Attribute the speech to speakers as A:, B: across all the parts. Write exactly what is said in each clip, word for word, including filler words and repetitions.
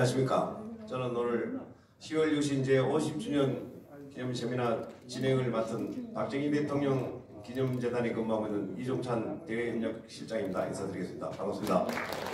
A: 안녕하십니까. 저는 오늘 시월 유신 제오십 주년 기념 세미나 진행을 맡은 박정희 대통령 기념재단에 근무하고 있는 이종찬 대외협력실장입니다. 인사드리겠습니다. 반갑습니다.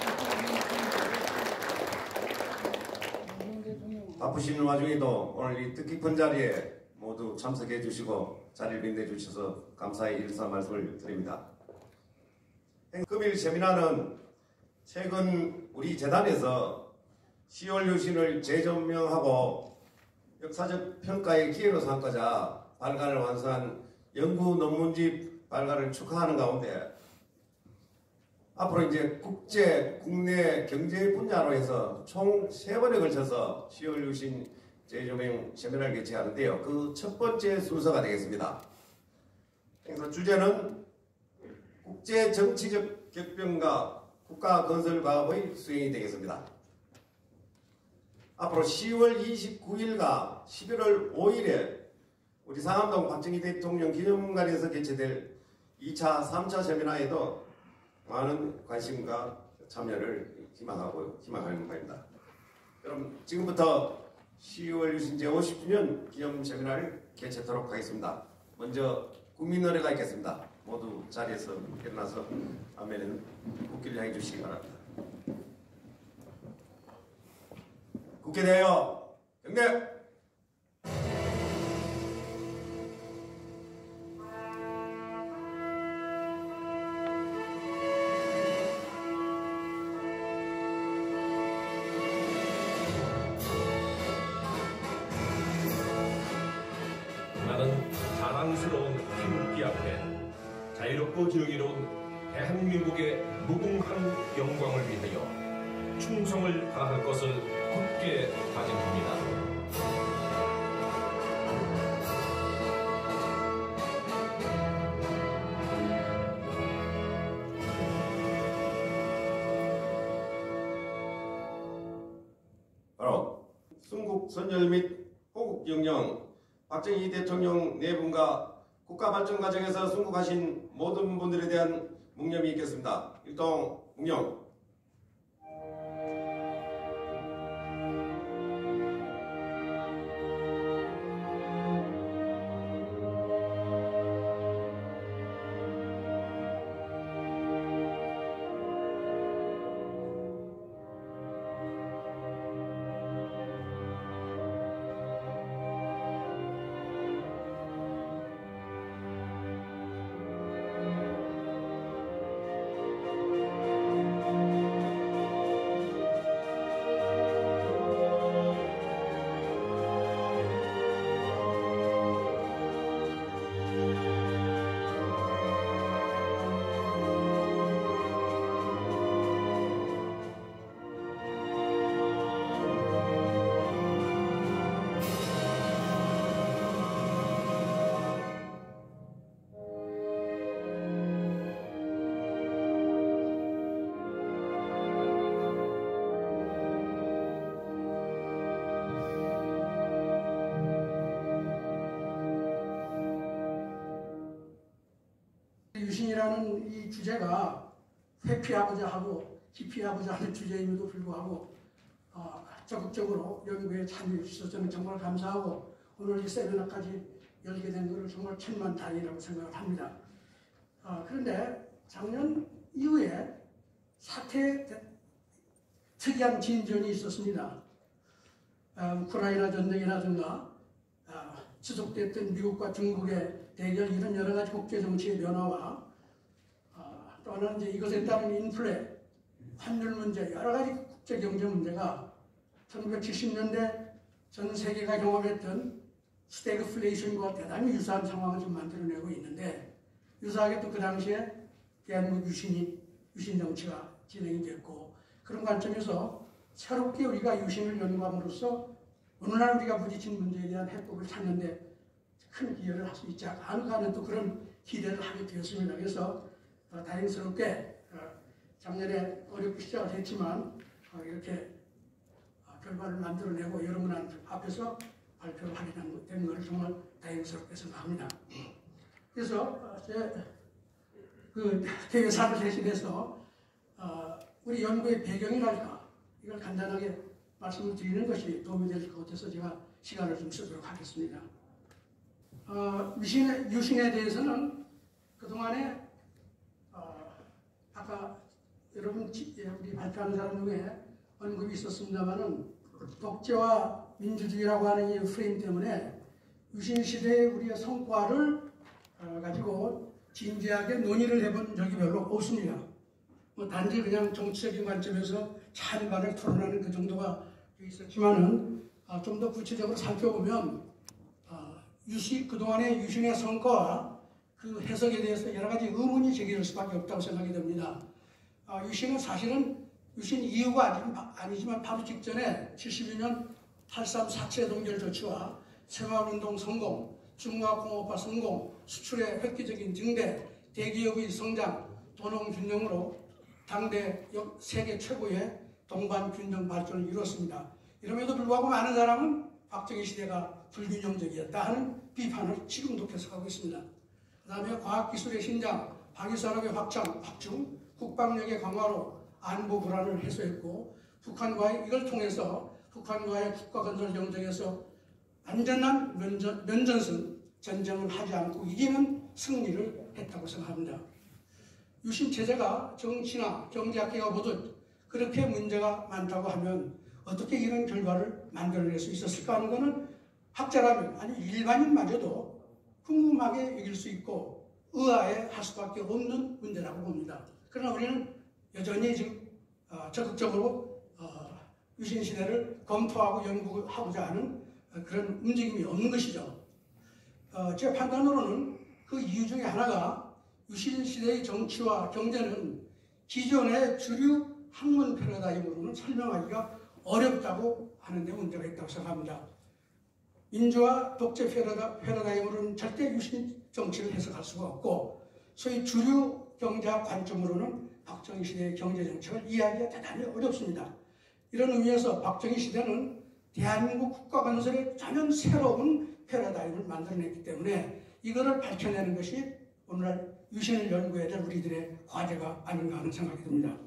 A: 바쁘신 와중에도 오늘 이 뜻깊은 자리에 모두 참석해 주시고 자리를 빛내주셔서 감사의 일사 말씀을 드립니다. 금일 세미나는 최근 우리 재단에서 시월 유신을 재조명하고 역사적 평가의 기회로 삼고자 발간을 완수한 연구 논문집 발간을 축하하는 가운데 앞으로 이제 국제, 국내 경제 분야로 해서 총 세 번에 걸쳐서 시월 유신 재조명 세미나를 개최하는데요. 그 첫 번째 순서가 되겠습니다. 그래서 주제는 국제 정치적 격변과 국가 건설 과업의 수행이 되겠습니다. 앞으로 시월 이십구일과 십일월 오일에 우리 상암동 박정희 대통령 기념관에서 개최될 이차, 삼차 세미나에도 많은 관심과 참여를 희망하고 희망하는 바입니다. 그럼 지금부터 시월 유신 제오십 주년 기념 세미나를 개최하도록 하겠습니다. 먼저 국민노래가 있겠습니다. 모두 자리에서 일어나서 하면은 국기를 향해 주시기 바랍니다. 국회대여 경례.
B: 나는 자랑스러운 태극기 앞에 자유롭고 정의로운 대한민국의 무궁한 영광을 위하여 충성을 다할 것을 굳게 다짐합니다.
A: 바로 순국 선열 및 호국 영령 박정희 대통령 네 분과 국가 발전 과정에서 순국하신 모든 분들에 대한 묵념이 있겠습니다. 일동 묵념.
C: 유신이라는 이 주제가 회피하고자 하고 기피하고자 하는 주제임에도 불구하고 어, 적극적으로 연구에 참여해 주셔서 저는 정말 감사하고 오늘 이 세미나까지 열게 된 것을 정말 천만다행이라고 생각을 합니다. 어, 그런데 작년 이후에 사태 특이한 진전이 있었습니다. 어, 우크라이나 전쟁이라든가 어, 지속됐던 미국과 중국의 대결, 이런 여러 가지 국제 정치의 변화와 어, 또 하나는 이제 이것에 따른 인플레, 환율 문제, 여러 가지 국제 경제 문제가 천구백칠십 년대 전 세계가 경험했던 스태그플레이션과 대단히 유사한 상황을 좀 만들어내고 있는데, 유사하게 또 그 당시에 대한민국 유신이 유신 정치가 진행이 됐고, 그런 관점에서 새롭게 우리가 유신을 연구함으로써 오늘날 우리가 부딪힌 문제에 대한 해법을 찾는데 큰 기여를 할 수 있지 않을까 하는 또 그런 기대를 하게 되었습니다. 그래서 어, 다행스럽게 어, 작년에 어렵게 시작을 했지만 어, 이렇게 어, 결과를 만들어내고 여러분 앞에서 발표를 하게 된 것을 정말 다행스럽게 생각합니다. 그래서 어, 제 그 대회사를 대신해서 어, 우리 연구의 배경이랄까 이걸 간단하게 말씀을 드리는 것이 도움이 될 것 같아서 제가 시간을 좀 쓰도록 하겠습니다. 어, 유신, 유신에 대해서는 그동안에 어, 아까 여러분 우리 발표하는 사람 중에 언급이 있었습니다만은 독재와 민주주의라고 하는 이 프레임 때문에 유신 시대의 우리의 성과를 어, 가지고 진지하게 논의를 해본 적이 별로 없습니다. 뭐 단지 그냥 정치적인 관점에서 찬반을 토론하는 그 정도가 있었지만은 어, 좀 더 구체적으로 살펴보면 어, 유신 그동안의 유신의 성과와 그 해석에 대해서 여러 가지 의문이 제기될 수밖에 없다고 생각이 됩니다. 어, 유신은 사실은 유신 이후가 아니지만 바로 직전에 칠십이 년 팔삼 사체 동결 조치와 새마을운동 성공, 중화공업화 성공, 수출의 획기적인 증대, 대기업의 성장, 도농균령으로 당대 세계 최고의 동반균형 발전을 이뤘습니다. 이럼에도 불구하고 많은 사람은 박정희 시대가 불균형적이었다 하는 비판을 지금도 계속하고 있습니다. 그 다음에 과학기술의 신장, 방위산업의 확장, 확충, 국방력의 강화로 안보 불안을 해소했고 북한과의 이걸 통해서 북한과의 국가건설 경쟁에서 안전한 면전, 면전선 전쟁을 하지 않고 이기는 승리를 했다고 생각합니다. 유신체제가 정치나 경제학계가 보듯 그렇게 문제가 많다고 하면 어떻게 이런 결과를 만들어낼 수 있었을까 하는 것은 학자라면 아니 일반인마저도 궁금하게 여길 수 있고 의아해 할 수밖에 없는 문제라고 봅니다. 그러나 우리는 여전히 지금 어, 적극적으로 어, 유신시대를 검토하고 연구하고자 하는 어, 그런 움직임이 없는 것이죠. 어, 제 판단으로는 그 이유 중에 하나가 유신시대의 정치와 경제는 기존의 주류 학문 패러다임으로는 설명하기가 어렵다고 하는 데 문제가 있다고 생각합니다. 민주화 독재 패러다, 패러다임으로는 절대 유신 정치를 해석할 수가 없고 소위 주류 경제학 관점으로는 박정희 시대의 경제정책을 이해하기가 대단히 어렵습니다. 이런 의미에서 박정희 시대는 대한민국 국가건설에 전혀 새로운 패러다임을 만들어냈기 때문에 이거를 밝혀내는 것이 오늘날 유신을 연구해야 될 우리들의 과제가 아닌가 하는 생각이 듭니다.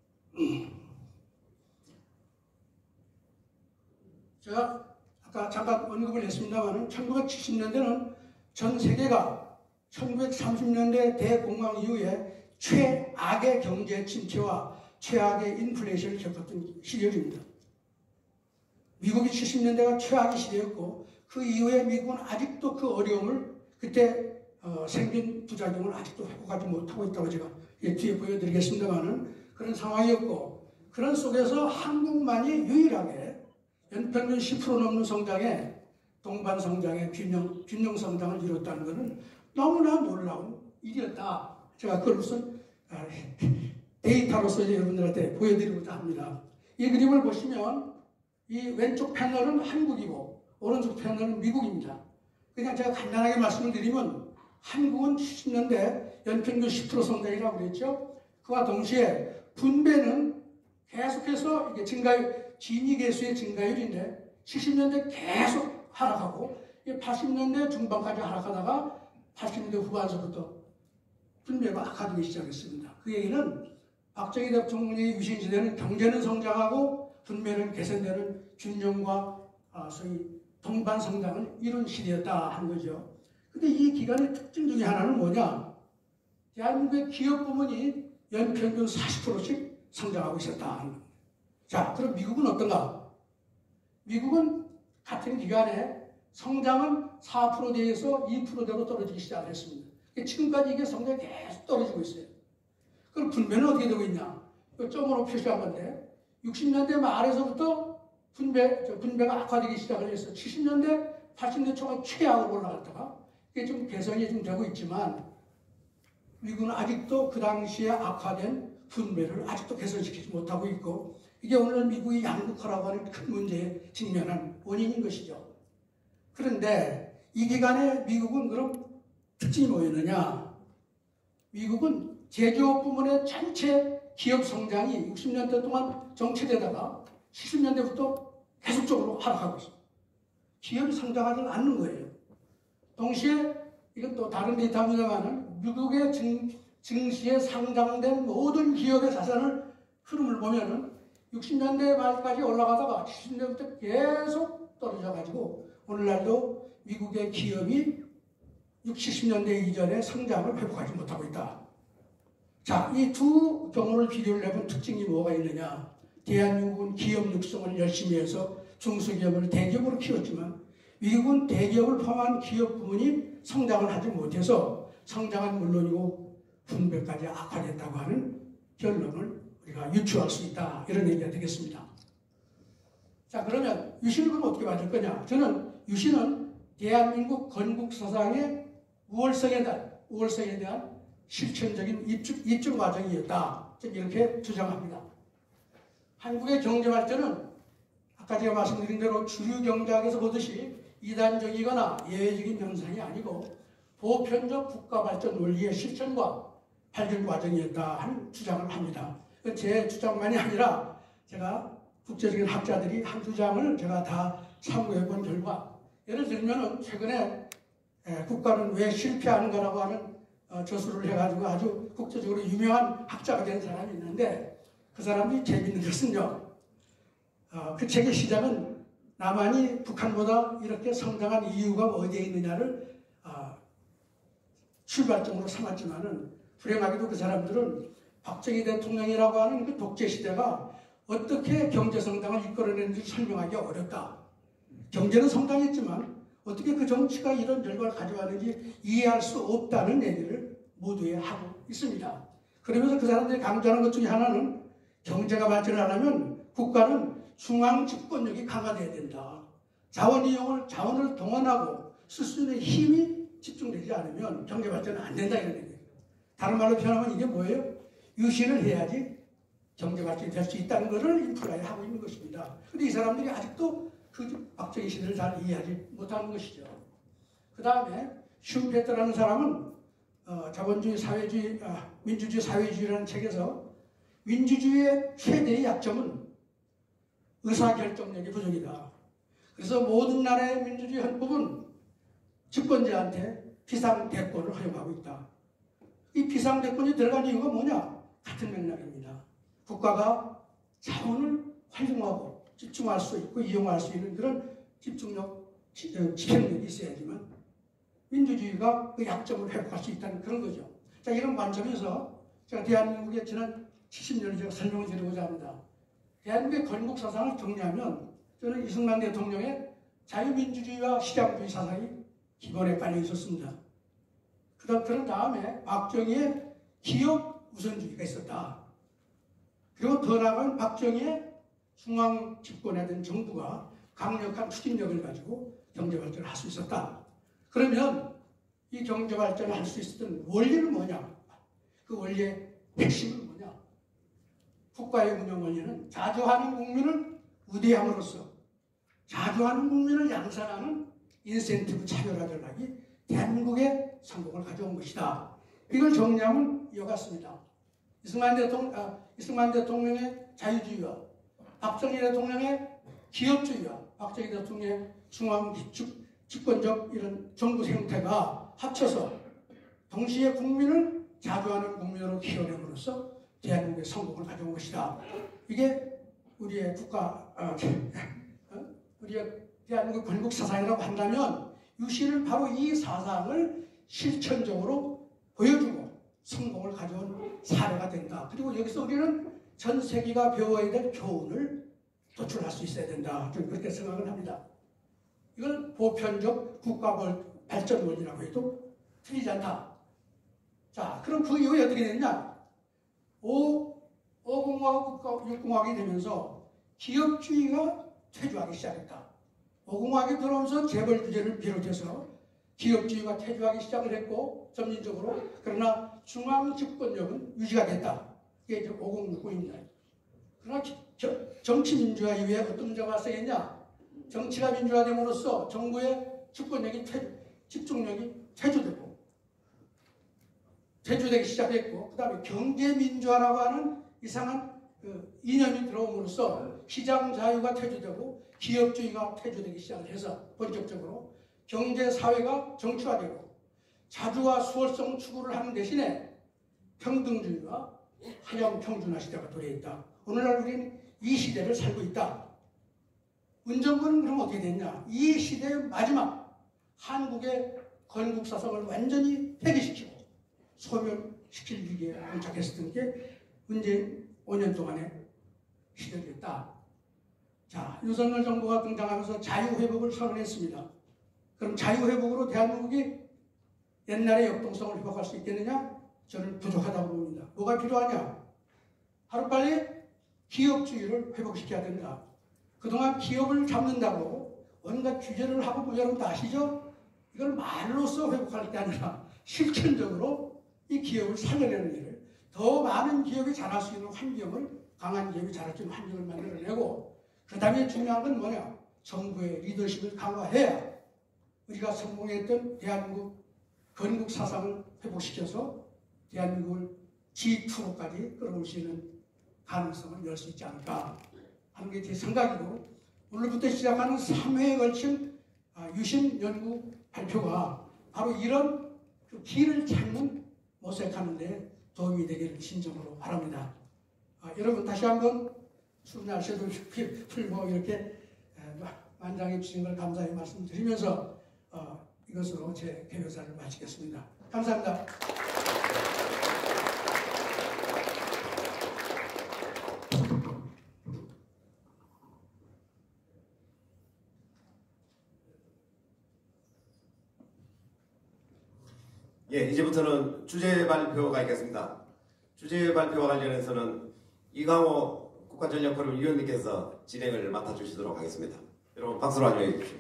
C: 제가 아까 잠깐 언급을 했습니다만 천구백칠십 년대는 전 세계가 천구백삼십 년대 대공황 이후에 최악의 경제 침체와 최악의 인플레이션을 겪었던 시절입니다. 미국이 칠십 년대가 최악의 시대였고 그 이후에 미국은 아직도 그 어려움을 그때 어, 생긴 부작용을 아직도 회복하지 못하고 있다고 제가 뒤에 보여드리겠습니다만은 그런 상황이었고 그런 속에서 한국만이 유일하게 연평균 십 퍼센트 넘는 성장에 동반 성장의 균형, 균형 성장을 이뤘다는 것은 너무나 놀라운 일이었다. 제가 그걸 무슨 데이터로서 여러분들한테 보여드리고자 합니다. 이 그림을 보시면 이 왼쪽 패널은 한국이고 오른쪽 패널은 미국입니다. 그냥 제가 간단하게 말씀을 드리면 한국은 칠십 년대 연평균 십 퍼센트 성장이라고 그랬죠. 그와 동시에 분배는 계속해서 이게 증가율, 진위계수의 증가율인데 칠십 년대 계속 하락하고 팔십 년대 중반까지 하락하다가 팔십 년대 후반서부터 분배가 악화되기 시작했습니다. 그 얘기는 박정희 대통령의 유신시대는 경제는 성장하고 분배는 개선되는 균형과 아, 소위 동반 성장을 이룬 시대였다 하는 거죠. 근데 이 기간의 특징 중에 하나는 뭐냐? 대한민국의 기업 부문이 연평균 사십 퍼센트씩 성장하고 있었다 하는 겁니다. 자, 그럼 미국은 어떤가? 미국은 같은 기간에 성장은 사 퍼센트대에서 이 퍼센트대로 떨어지기 시작했습니다. 지금까지 이게 성장이 계속 떨어지고 있어요. 그럼 분배는 어떻게 되고 있냐? 이 점으로 표시한 건데 육십 년대 말에서부터 분배, 분배가 악화되기 시작을 했어요. 칠십 년대, 팔십 년대 초반 최악으로 올라갔다가 이게 좀 개선이 좀 되고 있지만 미국은 아직도 그 당시에 악화된 분배를 아직도 개선시키지 못하고 있고 이게 오늘 미국이 양극화라고 하는 큰 문제에 직면한 원인인 것이죠. 그런데 이 기간에 미국은 그럼 특징이 뭐였느냐? 미국은 제조업 부문의 전체 기업 성장이 육십 년대 동안 정체되다가 칠십 년대부터 계속적으로 하락하고 있습니다. 기업이 성장하지 않는 거예요. 동시에 이건 또 다른 데이터입니다만 미국의 증, 증시에 상장된 모든 기업의 자산을 흐름을 보면은 육십 년대 말까지 올라가다가 칠십 년대부터 계속 떨어져가지고 오늘날도 미국의 기업이 육십, 칠십 년대 이전의 성장을 회복하지 못하고 있다. 자, 이 두 경우를 비교를 해본 특징이 뭐가 있느냐. 대한민국은 기업 육성을 열심히 해서 중소기업을 대기업으로 키웠지만 미국은 대기업을 포함한 기업 부문이 성장을 하지 못해서 성장은 물론이고 분배까지 악화됐다고 하는 결론을 우리가 유추할 수 있다. 이런 얘기가 되겠습니다. 자, 그러면 유신을 그럼 어떻게 받을 거냐. 저는 유신은 대한민국 건국사상의 우월성에 대한, 우월성에 대한 실천적인 입증, 입증 과정이었다. 이렇게 주장합니다. 한국의 경제발전은 아까 제가 말씀드린 대로 주류 경제학에서 보듯이 이단적이거나 예외적인 현상이 아니고 보편적 국가발전 원리의 실천과 발전 과정이었다 하는 주장을 합니다. 제 주장만이 아니라 제가 국제적인 학자들이 한두 장을 제가 다 참고해 본 결과, 예를 들면 최근에 국가는 왜 실패하는가라고 하는 저술을 해가지고 아주 국제적으로 유명한 학자가 된 사람이 있는데, 그 사람이 재밌는 것은요, 그 책의 시작은 남한이 북한보다 이렇게 성장한 이유가 어디에 있느냐를 출발점으로 삼았지만은, 불행하게도 그 사람들은 박정희 대통령이라고 하는 그 독재 시대가 어떻게 경제 성장을 이끌어내는지 설명하기 어렵다. 경제는 성장했지만 어떻게 그 정치가 이런 결과를 가져왔는지 이해할 수 없다는 얘기를 모두에 하고 있습니다. 그러면서 그 사람들이 강조하는 것 중에 하나는 경제가 발전을 하려면 국가는 중앙 집권력이 강화돼야 된다. 자원 이용을, 자원을 동원하고 쓸 수 있는 힘이 집중되지 않으면 경제 발전은 안 된다 이런 얘기예요. 다른 말로 표현하면 이게 뭐예요? 유신을 해야지 경제 발전이 될 수 있다는 것을 인플라이 하고 있는 것입니다. 그런데 이 사람들이 아직도 그 박정희 시대를 잘 이해하지 못하는 것이죠. 그 다음에 슈페트라는 사람은 어, 자본주의 사회주의, 아, 민주주의 사회주의라는 책에서 민주주의의 최대의 약점은 의사결정력이 부족이다. 그래서 모든 나라의 민주주의 헌법은 집권자한테 비상대권을 허용하고 있다. 이 비상대권이 들어간 이유가 뭐냐? 같은 맥락입니다. 국가가 자원을 활용하고 집중할 수 있고 이용할 수 있는 그런 집중력, 집행력이 있어야지만 민주주의가 그 약점을 회복할 수 있다는 그런 거죠. 자, 이런 관점에서 제가 대한민국의 지난 칠십 년을 제가 설명을 드리고자 합니다. 대한민국의 건국 사상을 정리하면 저는 이승만 대통령의 자유민주주의와 시장주의 사상이 기본에 깔려 있었습니다. 그런 다음에 박정희의 기업 우선주의가 있었다. 그리고 더 나아간 박정희의 중앙 집권에 된 정부가 강력한 추진력을 가지고 경제발전을 할 수 있었다. 그러면 이 경제발전을 할 수 있었던 원리는 뭐냐? 그 원리의 핵심은 뭐냐? 국가의 운영 원리는 자주하는 국민을 우대함으로써 자주하는 국민을 양산하는 인센티브 차별화 전략이 대한민국의 성공을 가져온 것이다. 이걸 정리하면 이와 같습니다. 이승만 대통령, 아, 이승만 대통령의 자유주의와 박정희 대통령의 기업주의와 박정희 대통령의 중앙 집권적 이런 정부 형태가 합쳐서 동시에 국민을 자주하는 국민으로 키워냄으로써 대한민국의 성공을 가져온 것이다. 이게 우리의 국가, 아, 우리의 대한민국 건국 사상이라고 한다면 유신은 바로 이 사상을 실천적으로 보여주고 성공을 가져온 사례가 된다. 그리고 여기서 우리는 전 세계가 배워야 될 교훈을 도출할 수 있어야 된다. 저는 그렇게 생각을 합니다. 이걸 보편적 국가 발전 원리라고 해도 틀리지 않다. 자, 그럼 그 이후에 어떻게 됐냐? 오, 오공화국, 육공화국이 되면서 기업주의가 퇴주하기 시작했다. 오공화국이 들어오면서 재벌 규제를 비롯해서 기업주의가 퇴주하기 시작을 했고 점진적으로, 그러나 중앙 집권력은 유지가 됐다. 이게 이제 오공육공입니다. 그러나 정치 민주화 이후에 어떤 문제가 발생했냐? 정치가 민주화됨으로써 정부의 집권력이 퇴, 집중력이 퇴주되고 퇴주되기 시작했고, 그 다음에 경제 민주화라고 하는 이상한 그 이념이 들어옴으로써 시장 자유가 퇴주되고 기업주의가 퇴주되기 시작을 해서 본격적으로 경제 사회가 정치화되고 자주와 수월성 추구를 하는 대신에 평등주의와 하향 평준화 시대가 도래했다. 오늘날 우리는 이 시대를 살고 있다. 문정권은 그럼 어떻게 됐냐? 이 시대의 마지막 한국의 건국사상을 완전히 폐기시키고 소멸시킬 위기에 봉착했었던 게 문재인 오 년 동안의 시대였다. 자, 윤석열 정부가 등장하면서 자유회복을 선언했습니다. 그럼 자유회복으로 대한민국이 옛날의 역동성을 회복할 수 있겠느냐? 저는 부족하다고 봅니다. 뭐가 필요하냐? 하루빨리 기업주의를 회복시켜야 된다. 그동안 기업을 잡는다고 온갖 규제를 하고 뭐 여러분 다 아시죠? 이걸 말로써 회복할 게 아니라 실천적으로 이 기업을 살려내는 일을, 더 많은 기업이 자랄 수 있는 환경을, 강한 기업이 자랄 수 있는 환경을 만들어내고, 그 다음에 중요한 건 뭐냐? 정부의 리더십을 강화해야 우리가 성공했던 대한민국 건국 사상을 회복시켜서 대한민국을 지 투로까지 끌어올 수 있는 가능성을 열 수 있지 않을까 하는 게 제 생각이고, 오늘부터 시작하는 삼 회에 걸친 유심 연구 발표가 바로 이런 그 길을 찾는 모색하는 데 도움이 되기를 진정으로 바랍니다. 아, 여러분 다시 한번 추운 날씨도 풀고 이렇게 만장해 주신 걸 감사히 말씀드리면서 어, 이것으로 제 개묘사를 마치겠습니다. 감사합니다.
A: 예, 이제부터는 주제 발표가 있겠습니다. 주제 발표와 관련해서는 이강호 국가전력포럼 위원님께서 진행을 맡아주시도록 하겠습니다. 여러분 박수로 환영해 주십시오.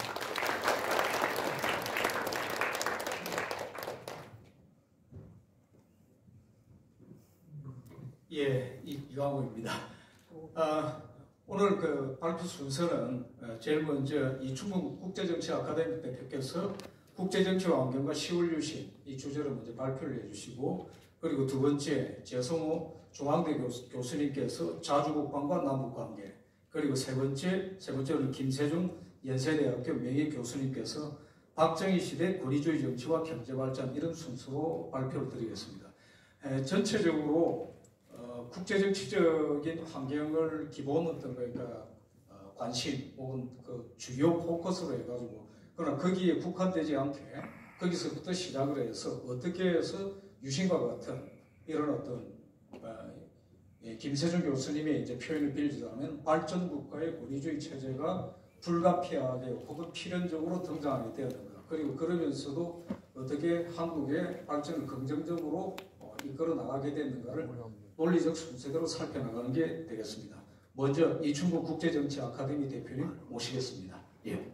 D: 예, 이강호입니다. 아, 오늘 그 발표 순서는 제일 먼저 이충국 국제정치 아카데미 대표께서 국제정치와 환경과 시월 유신 이 주제로 먼저 발표를 해주시고, 그리고 두 번째 재성호 중앙대 교수, 교수님께서 자주국방과 남북관계, 그리고 세 번째 세 번째로는 김세중 연세대학교 명예교수님께서 박정희 시대 권위주의 정치와 경제발전, 이런 순서로 발표를 드리겠습니다. 에, 전체적으로 어, 국제정치적인 환경을 기본 어떤 그러니까 어, 관심 혹은 그 주요 포커스로 해가지고, 그러나 거기에 국한되지 않게 거기서부터 시작을 해서 어떻게 해서 유신과 같은 이런 어떤 어, 예, 김세중 교수님의 이제 표현을 빌리자면 발전 국가의 권위주의 체제가 불가피하게 혹은 필연적으로 등장하게 되었는가, 그리고 그러면서도 어떻게 한국의 발전을 긍정적으로 어, 이끌어 나가게 됐는가를 논리적 순서대로 살펴나가는 게 되겠습니다. 먼저 이충국 국제정치 아카데미 대표님 모시겠습니다. 예.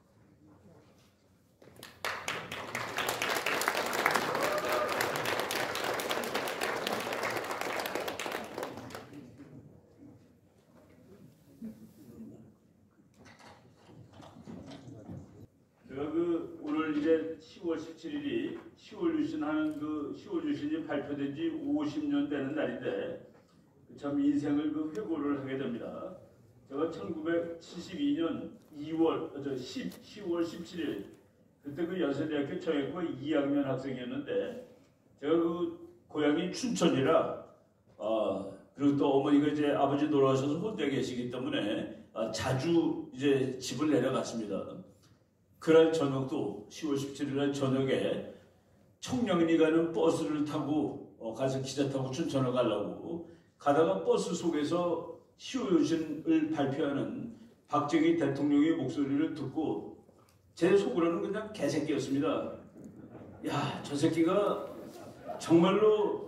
E: 제가 그 오늘 이제 시월 십칠일이 시월 유신하는 그 시월 유신이 발표된 지 오십 년 되는 날인데 참 인생을 그 회고를 하게 됩니다. 제가 천구백칠십이 년 이월 저 시월 십칠일 그때 그 연세대학교 정예과 이 학년 학생이었는데, 제가 그 고향이 춘천이라 어, 그리고 또 어머니가 이제 아버지 돌아가셔서 혼자 계시기 때문에 어, 자주 이제 집을 내려갔습니다. 그날 저녁도 시월 십칠일날 저녁에 청량리 가는 버스를 타고 어, 가서 기차 타고 춘천을 가려고 가다가 버스 속에서 시효유신을 발표하는 박정희 대통령의 목소리를 듣고 제 속으로는 그냥 개새끼였습니다. 야, 저 새끼가 정말로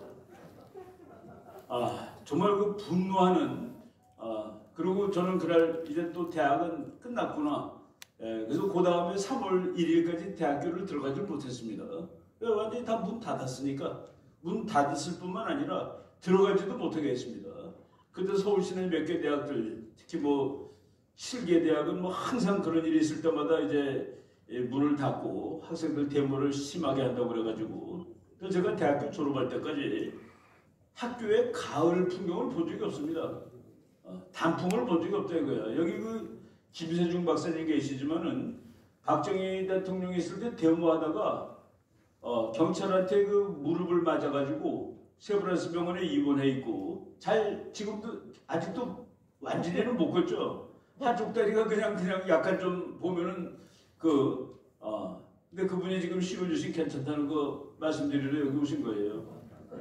E: 아 정말 그 분노하는 아 그리고 저는 그날 이제 또 대학은 끝났구나. 예, 그래서 그 다음에 삼월 일일까지 대학교를 들어가지 못했습니다. 완전히 다 문 닫았으니까 문 닫았을 뿐만 아니라 들어가지도 못하게 했습니다. 그때 서울시내 몇 개 대학들, 특히 뭐 칠개 대학은 뭐 항상 그런 일이 있을 때마다 이제 문을 닫고 학생들 데모를 심하게 한다고 그래가지고, 그래서 제가 대학교 졸업할 때까지 학교에 가을 풍경을 본 적이 없습니다. 단풍을 본 적이 없다 이거야. 여기 그 김세중 박사님 계시지만은 박정희 대통령이 있을 때 데모하다가 어, 경찰한테 그 무릎을 맞아가지고 세브란스 병원에 입원해 있고 잘 지금도 아직도 완전히는 못 걷죠. 한쪽 다리가 그냥 그냥 약간 좀 보면은 그 어. 근데 그분이 지금 시월 유신 괜찮다는 거 말씀드리러 여기 오신 거예요.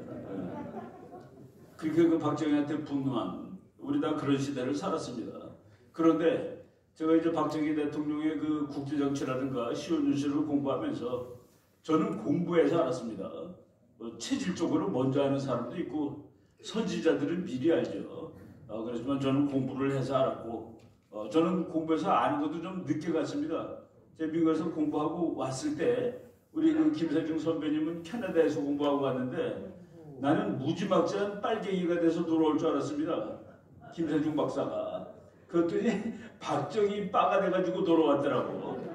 E: 그렇게 그 박정희한테 분노한 우리 다 그런 시대를 살았습니다. 그런데 제가 이제 박정희 대통령의 그 국제정치라든가 시월 유신을 공부하면서 저는 공부해서 알았습니다. 뭐 체질적으로 먼저 아는 사람도 있고 선지자들은 미리 알죠. 어, 그렇지만 저는 공부를 해서 알았고 어, 저는 공부해서 아는 것도 좀 늦게 갔습니다. 제가 미국에서 공부하고 왔을 때 우리 그 김세중 선배님은 캐나다에서 공부하고 왔는데 나는 무지막지한 빨갱이가 돼서 돌아올 줄 알았습니다. 김세중 박사가. 그랬더니 박정희 빠가 돼가지고 돌아왔더라고.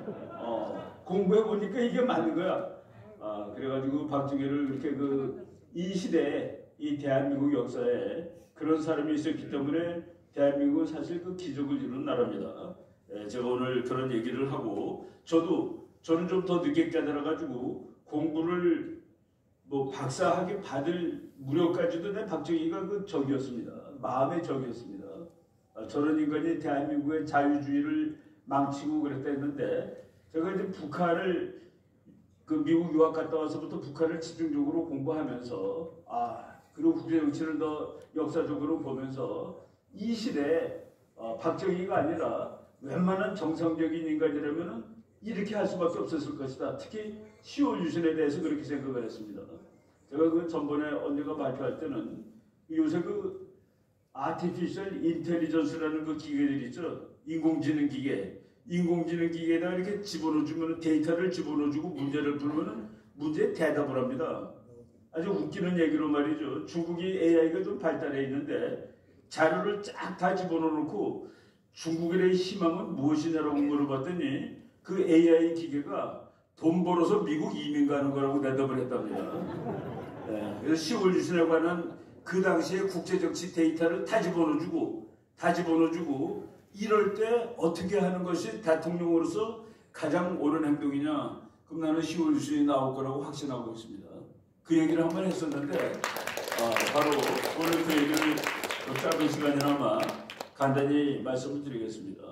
E: 어, 공부해보니까 이게 맞는 거야. 아, 그래가지고 박정희를 이렇게 그 이 시대에 이 대한민국 역사에 그런 사람이 있었기 때문에 대한민국은 사실 그 기적을 이룬 나라입니다. 예, 제가 오늘 그런 얘기를 하고 저도 저는 좀 더 늦게 깨달아가지고 공부를 뭐 박사학위 받을 무렵까지도 내 박정희가 그 적이었습니다. 마음의 적이었습니다. 아, 저런 인간이 대한민국의 자유주의를 망치고 그랬다 했는데 제가 이제 북한을 그 미국 유학 갔다 와서부터 북한을 집중적으로 공부하면서 아 그리고 국제정치를 더 역사적으로 보면서 이 시대에 어, 박정희가 아니라 웬만한 정상적인 인간이라면 이렇게 할 수밖에 없었을 것이다. 특히 시월 유신에 대해서 그렇게 생각을 했습니다. 제가 그 전번에 언니가 발표할 때는 요새 그 아티피셜 인텔리전스라는 그 기계들 있죠. 인공지능 기계. 인공지능 기계에다 이렇게 집어넣어주면 데이터를 집어넣어주고 문제를 풀면 문제에 대답을 합니다. 아주 웃기는 얘기로 말이죠. 중국이 에이아이가 좀 발달해 있는데 자료를 쫙 다 집어넣어놓고 중국인의 희망은 무엇이냐라고 물어봤더니 그 에이아이 기계가 돈 벌어서 미국 이민 가는 거라고 대답을 했답니다. 네, 그래서 시월 유신에 관한 그 당시에 국제정치 데이터를 다 집어넣어주고 다 집어넣어주고 이럴 때 어떻게 하는 것이 대통령으로서 가장 옳은 행동이냐? 그럼 나는 시월 유신이 나올 거라고 확신하고 있습니다. 그 얘기를 한번 했었는데 어, 바로 오늘 그 얘기를 짧은 시간이나마 간단히 말씀을 드리겠습니다.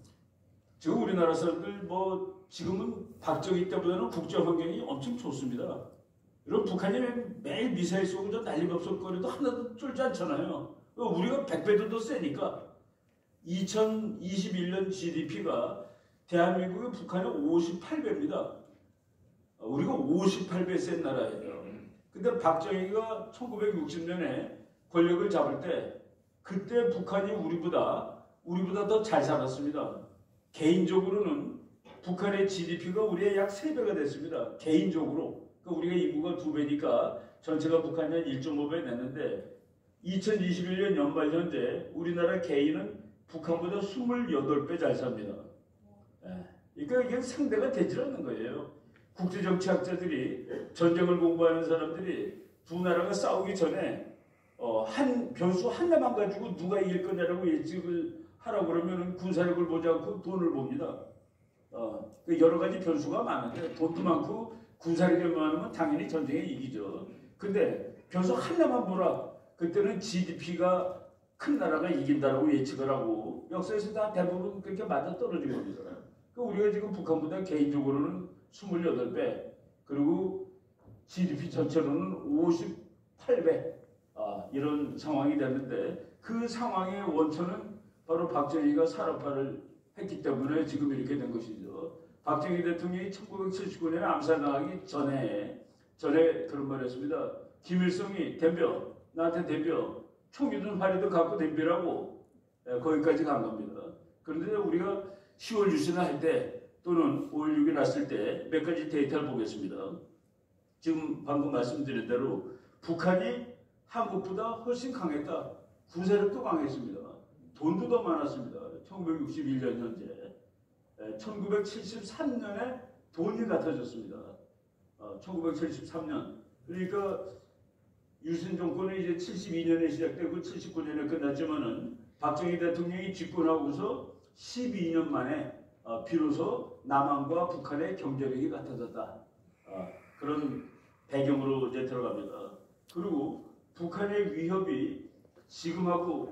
E: 지금 우리나라 사람들 뭐 지금은 박정희 때보다는 국제 환경이 엄청 좋습니다. 이런 북한이 매일 미사일 쏘고 저 난리법석거리도 하나도 쫄지 않잖아요. 우리가 백 배도 더 세니까. 이천이십일 년 지디피가 대한민국의 북한의 오십팔 배입니다. 우리가 오십팔 배 센 나라예요. 근데 박정희가 천구백육십 년에 권력을 잡을 때 그때 북한이 우리보다 우리보다 더 잘 살았습니다. 개인적으로는 북한의 지디피가 우리의 약 세 배가 됐습니다. 개인적으로. 그러니까 우리가 인구가 두 배니까 전체가 북한이 한 일 점 오 배 냈는데 이천이십일 년 연말 현재 우리나라 개인은 북한보다 이십팔 배 잘 삽니다. 그러니까 이게 상대가 되질 않는 거예요. 국제정치학자들이 전쟁을 공부하는 사람들이 두 나라가 싸우기 전에 어, 한 변수 하나만 가지고 누가 이길 거냐라고 예측을 하라고 그러면 군사력을 보지 않고 돈을 봅니다. 어, 여러 가지 변수가 많은데 돈도 많고 군사력이 많으면 당연히 전쟁에 이기죠. 근데 변수 하나만 보라. 그때는 지디피가 큰 나라가 이긴다라고 예측을 하고 역사에서 다 대부분 그렇게 맞아 떨어진 겁니다. 그러니까 우리가 지금 북한보다 개인적으로는 이십팔 배 그리고 지디피 전체로는 오십팔 배 아, 이런 상황이 됐는데 그 상황의 원천은 바로 박정희가 살아파를 했기 때문에 지금 이렇게 된 것이죠. 박정희 대통령이 천구백칠십구 년에 암살당하기 전에 전에 그런 말을 했습니다. 김일성이 덤벼 나한테 덤벼 총이든 활이든 갖고 덤비라고 예, 거기까지 간 겁니다. 그런데 우리가 시월 유신을 할 때 또는 오월 육일 났을 때 몇 가지 데이터를 보겠습니다. 지금 방금 말씀드린 대로 북한이 한국보다 훨씬 강했다. 군사력도 강했습니다. 돈도 더 많았습니다. 천구백육십일 년 현재. 예, 천구백칠십삼 년에 돈이 같아졌습니다. 어, 천구백칠십삼 년. 그러니까 유신 정권은 이제 칠십이 년에 시작되고 칠십구 년에 끝났지만은 박정희 대통령이 집권하고서 십이 년 만에 어, 비로소 남한과 북한의 경제력이 같아졌다. 어, 그런 배경으로 이제 들어갑니다. 그리고 북한의 위협이 지금하고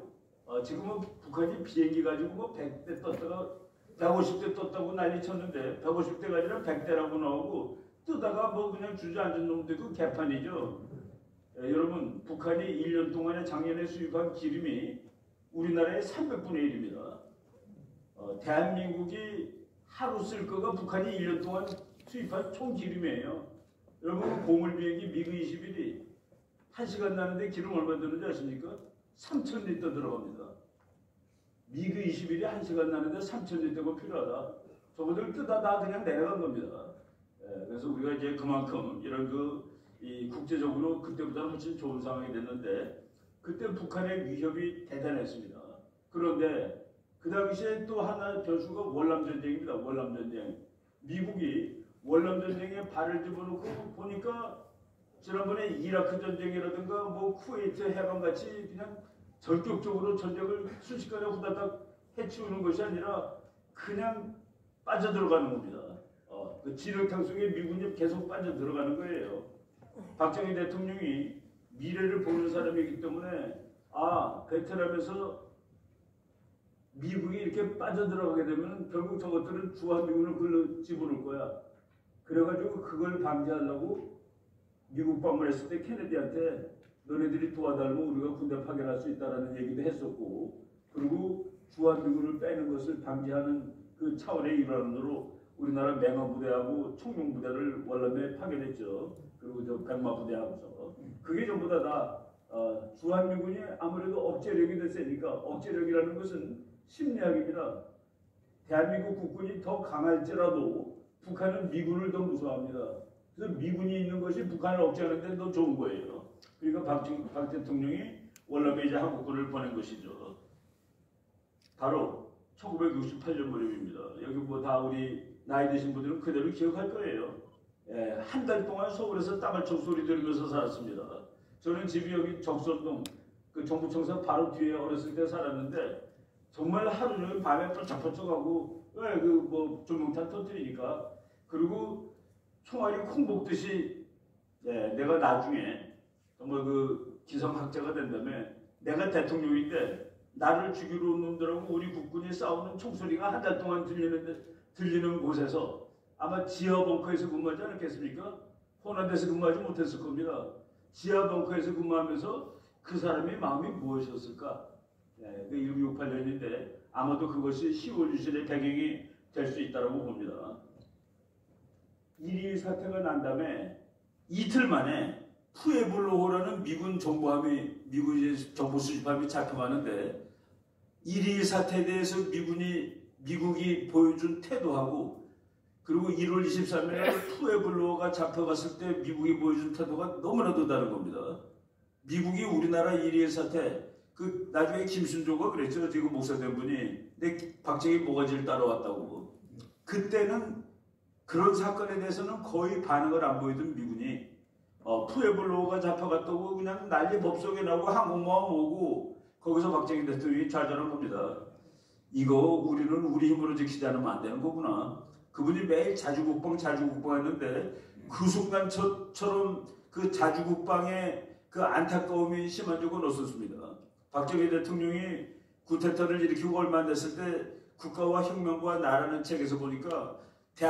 E: 어, 지금은 북한이 비행기 가지고 뭐 백 대 떴다가 백오십 대 떴다고 난리 쳤는데 백오십 대가 아니라 백 대라고 나오고 뜨다가 뭐 그냥 주저앉은 놈도 있고 개판이죠. 예, 여러분 북한이 일 년 동안에 작년에 수입한 기름이 우리나라의 삼백분의 일입니다. 어, 대한민국이 하루 쓸 거가 북한이 일 년 동안 수입한 총 기름이에요. 여러분 고물 비행기 미그 이십일이 한 시간 나는데 기름 얼마 드는지 아십니까? 삼천 리터 들어갑니다. 미그 이십일이 한 시간 나는데 삼천 리터가 필요하다. 저거들 뜨다 다 그냥 내려간 겁니다. 예, 그래서 우리가 이제 그만큼 이런 그 이 국제적으로 그때보다는 훨씬 좋은 상황이 됐는데 그때 북한의 위협이 대단했습니다. 그런데 그 당시에 또 하나 변수가 월남전쟁입니다. 월남전쟁. 미국이 월남전쟁에 발을 집어넣고 보니까 지난번에 이라크 전쟁이라든가 뭐 쿠웨이트 해방같이 그냥 전격적으로 전쟁을 순식간에 후다닥 해치우는 것이 아니라 그냥 빠져들어가는 겁니다. 어, 그 지렁탕 속에 미군이 계속 빠져들어가는 거예요. 박정희 대통령이 미래를 보는 사람이기 때문에 아 베트남에서 미국이 이렇게 빠져들어가게 되면 결국 저것들은 주한미군을 글로 집어넣을 거야. 그래가지고 그걸 방지하려고 미국 방문했을 때 케네디한테 너네들이 도와달라고 우리가 군대 파견할 수 있다라는 얘기도 했었고 그리고 주한미군을 빼는 것을 방지하는 그 차원의 일환으로 우리나라 맹화부대하고 청룡부대를 월남에 파견했죠. 그리고 저 백마부대하고서 그게 전부 다, 다 어, 주한미군이 아무래도 억제력이 더 세니까 억제력이라는 것은 심리학입니다. 대한민국 국군이 더 강할지라도 북한은 미군을 더 무서워합니다. 그래서 미군이 있는 것이 북한을 억제하는 데 더 좋은 거예요. 그러니까 박, 박 대통령이 월남에 이제 한국군을 보낸 것이죠. 바로 천구백육십팔 년 무렵입니다. 여기 뭐 다 우리 나이 드신 분들은 그대로 기억할 거예요. 예, 한 달 동안 서울에서 따발총 소리 들으면서 살았습니다. 저는 집이 여기 적선동 그 정부청사 바로 뒤에 어렸을 때 살았는데 정말 하루 종일 밤에 펄쩍펄쩍하고 왜 그 뭐 조명탄 터뜨리니까 그리고 총알이 콩 볶듯이 예, 내가 나중에 정말 그 기성학자가 된다면 내가 대통령인데 나를 죽이러 온 놈들하고 우리 국군이 싸우는 총소리가 한 달 동안 들리는데 들리는 곳에서 아마 지하 벙커에서 근무하지 않았겠습니까? 호남에서 근무하지 못했을 겁니다. 지하 벙커에서 근무하면서 그 사람의 마음이 무엇이었을까? 네, 그 천구백육십팔 년인데 아마도 그것이 시월 유신의 배경이 될 수 있다고 봅니다. 일일 사태가 난 다음에 이틀 만에 푸에블로호라는 미군 정보함이 미군 정보 수집함이 잡혀가는데 일일 사태에 대해서 미군이 미국이 보여준 태도하고 그리고 일월 이십삼일 날 푸에블로호가 잡혀갔을 때 미국이 보여준 태도가 너무나도 다른 겁니다. 미국이 우리나라 일일 사태 그 나중에 김순조가 그랬죠. 지금 목사된 분이 내 박정희 모가지를 따라왔다고. 그때는 그런 사건에 대해서는 거의 반응을 안 보이던 미군이 어, 푸에블로호가 잡혀갔다고 그냥 난리 법석에 나고 항공모함 오고 거기서 박정희 대통령이 좌절한 겁니다. 이거 우리는 우리 힘으로 지키지 않으면 안 되는 거구나. 그분이 매일 자주국방 자주국방 했는데 그 순간처럼 그 자주국방에 그 안타까움이 심한 적은 없었습니다. 박정희 대통령이 구테타를 일으키고 얼마 안 됐을 때 국가와 혁명과 나라는 책에서 보니까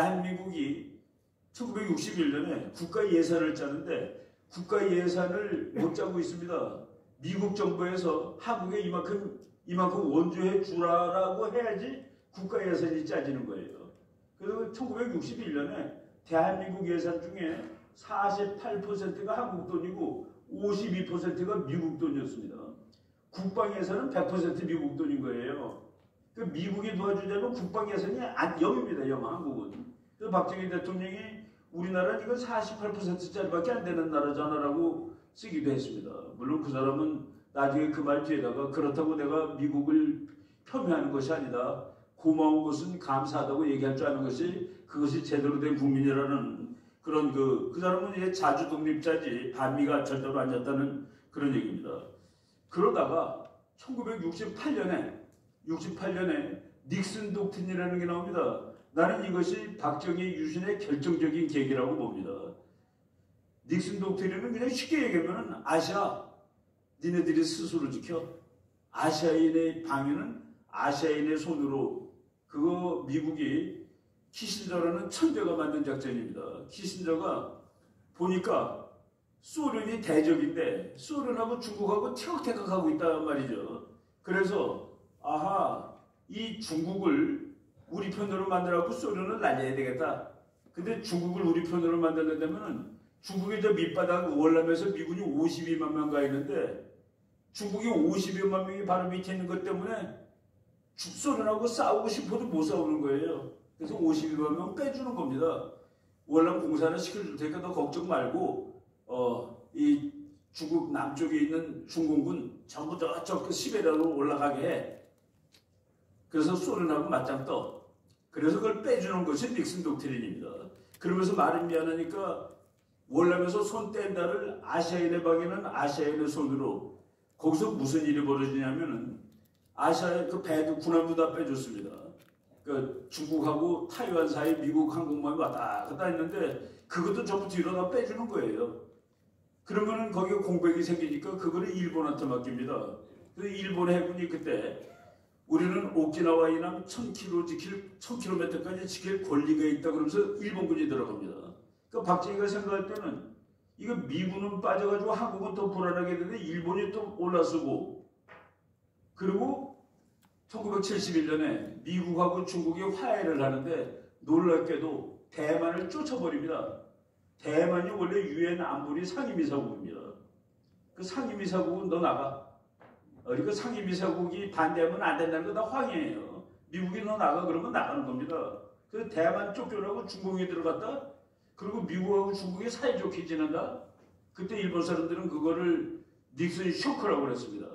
E: 대한민국이 천구백육십일 년에 국가 예산을 짜는데 국가 예산을 못 짜고 있습니다. 미국 정부에서 한국에 이만큼 이만큼 원조해 주라라고 해야지 국가 예산이 짜지는 거예요. 그래서 천구백육십일 년에 대한민국 예산 중에 사십팔 퍼센트가 한국 돈이고 오십이 퍼센트가 미국 돈이었습니다. 국방 예산은 백 퍼센트 미국 돈인 거예요. 그 미국이 도와주자면 국방 예산이 영입니다. 영 한국은. 그래서 박정희 대통령이 우리나라는 이건 사십팔 퍼센트짜리밖에 안 되는 나라잖아라고 쓰기도 했습니다. 물론 그 사람은 나중에 그 말 뒤에다가 그렇다고 내가 미국을 폄훼하는 것이 아니다. 고마운 것은 감사하다고 얘기할 줄 아는 것이 그것이 제대로 된 국민이라는 그런 그, 그 사람은 이제 자주 독립자지 반미가 절대로 안 졌다는 그런 얘기입니다. 그러다가 천구백육십팔 년에 육십팔 년에 닉슨 독트린이라는 게 나옵니다. 나는 이것이 박정희 유신의 결정적인 계기라고 봅니다. 닉슨 독트린은 그냥 쉽게 얘기하면 아시아 니네들이 스스로 지켜. 아시아인의 방위는 아시아인의 손으로, 그거 미국이 키신저라는 천재가 만든 작전입니다. 키신저가 보니까 소련이 대적인데 소련하고 중국하고 티격태격하고 있단 말이죠. 그래서 아하, 이 중국을 우리 편으로 만들어갖고 소련을 날려야 되겠다. 근데 중국을 우리 편으로 만들려면 중국의 저 밑바닥 월남에서 미군이 오십이만 명 가 있는데 중국이 오십여만 명이 바로 밑에 있는 것 때문에 소련하고 싸우고 싶어도 못 싸우는 거예요. 그래서 오십이만 명 빼주는 겁니다. 월남 공사는 시켜줄 테니까 너 걱정 말고 어, 이 중국 남쪽에 있는 중공군 전부 저쪽 시베리아로 올라가게 해. 그래서 소련하고 맞짱 떠. 그래서 그걸 빼주는 것이 닉슨 독트린입니다. 그러면서 말이 미안하니까 월남에서 손 뗀다를 아시아인의 방에는 아시아인의 손으로, 거기서 무슨 일이 벌어지냐면은 아시아의 그 배도 군함도 다 빼줬습니다. 그 중국하고 타이완 사이 미국 항공모함이 왔다 갔다 했는데 그것도 전부 뒤로 다 빼주는 거예요. 그러면은 거기에 공백이 생기니까 그거를 일본한테 맡깁니다. 그 일본 해군이 그때 우리는 오키나와 이남 천 킬로미터 지킬, 천 킬로미터까지 지킬 권리가 있다 그러면서 일본군이 들어갑니다. 그러니까 박정희가 생각할 때는 이거 미군은 빠져가지고 한국은 더 불안하게 되는데 일본이 또 올라서고, 그리고 천구백칠십일 년에 미국하고 중국이 화해를 하는데 놀랍게도 대만을 쫓아버립니다. 대만이 원래 유엔 안보리 상임이사국입니다. 그 상임이사국은 너 나가. 그러니까 상임이사국이 반대하면 안 된다는 거 다 황해예요. 미국이 너 나가 그러면 나가는 겁니다. 그래서 대만 쫓겨나고 중공이 들어갔다. 그리고 미국하고 중국이 사이좋게 지낸다. 그때 일본 사람들은 그거를 닉슨 쇼크라고 그랬습니다.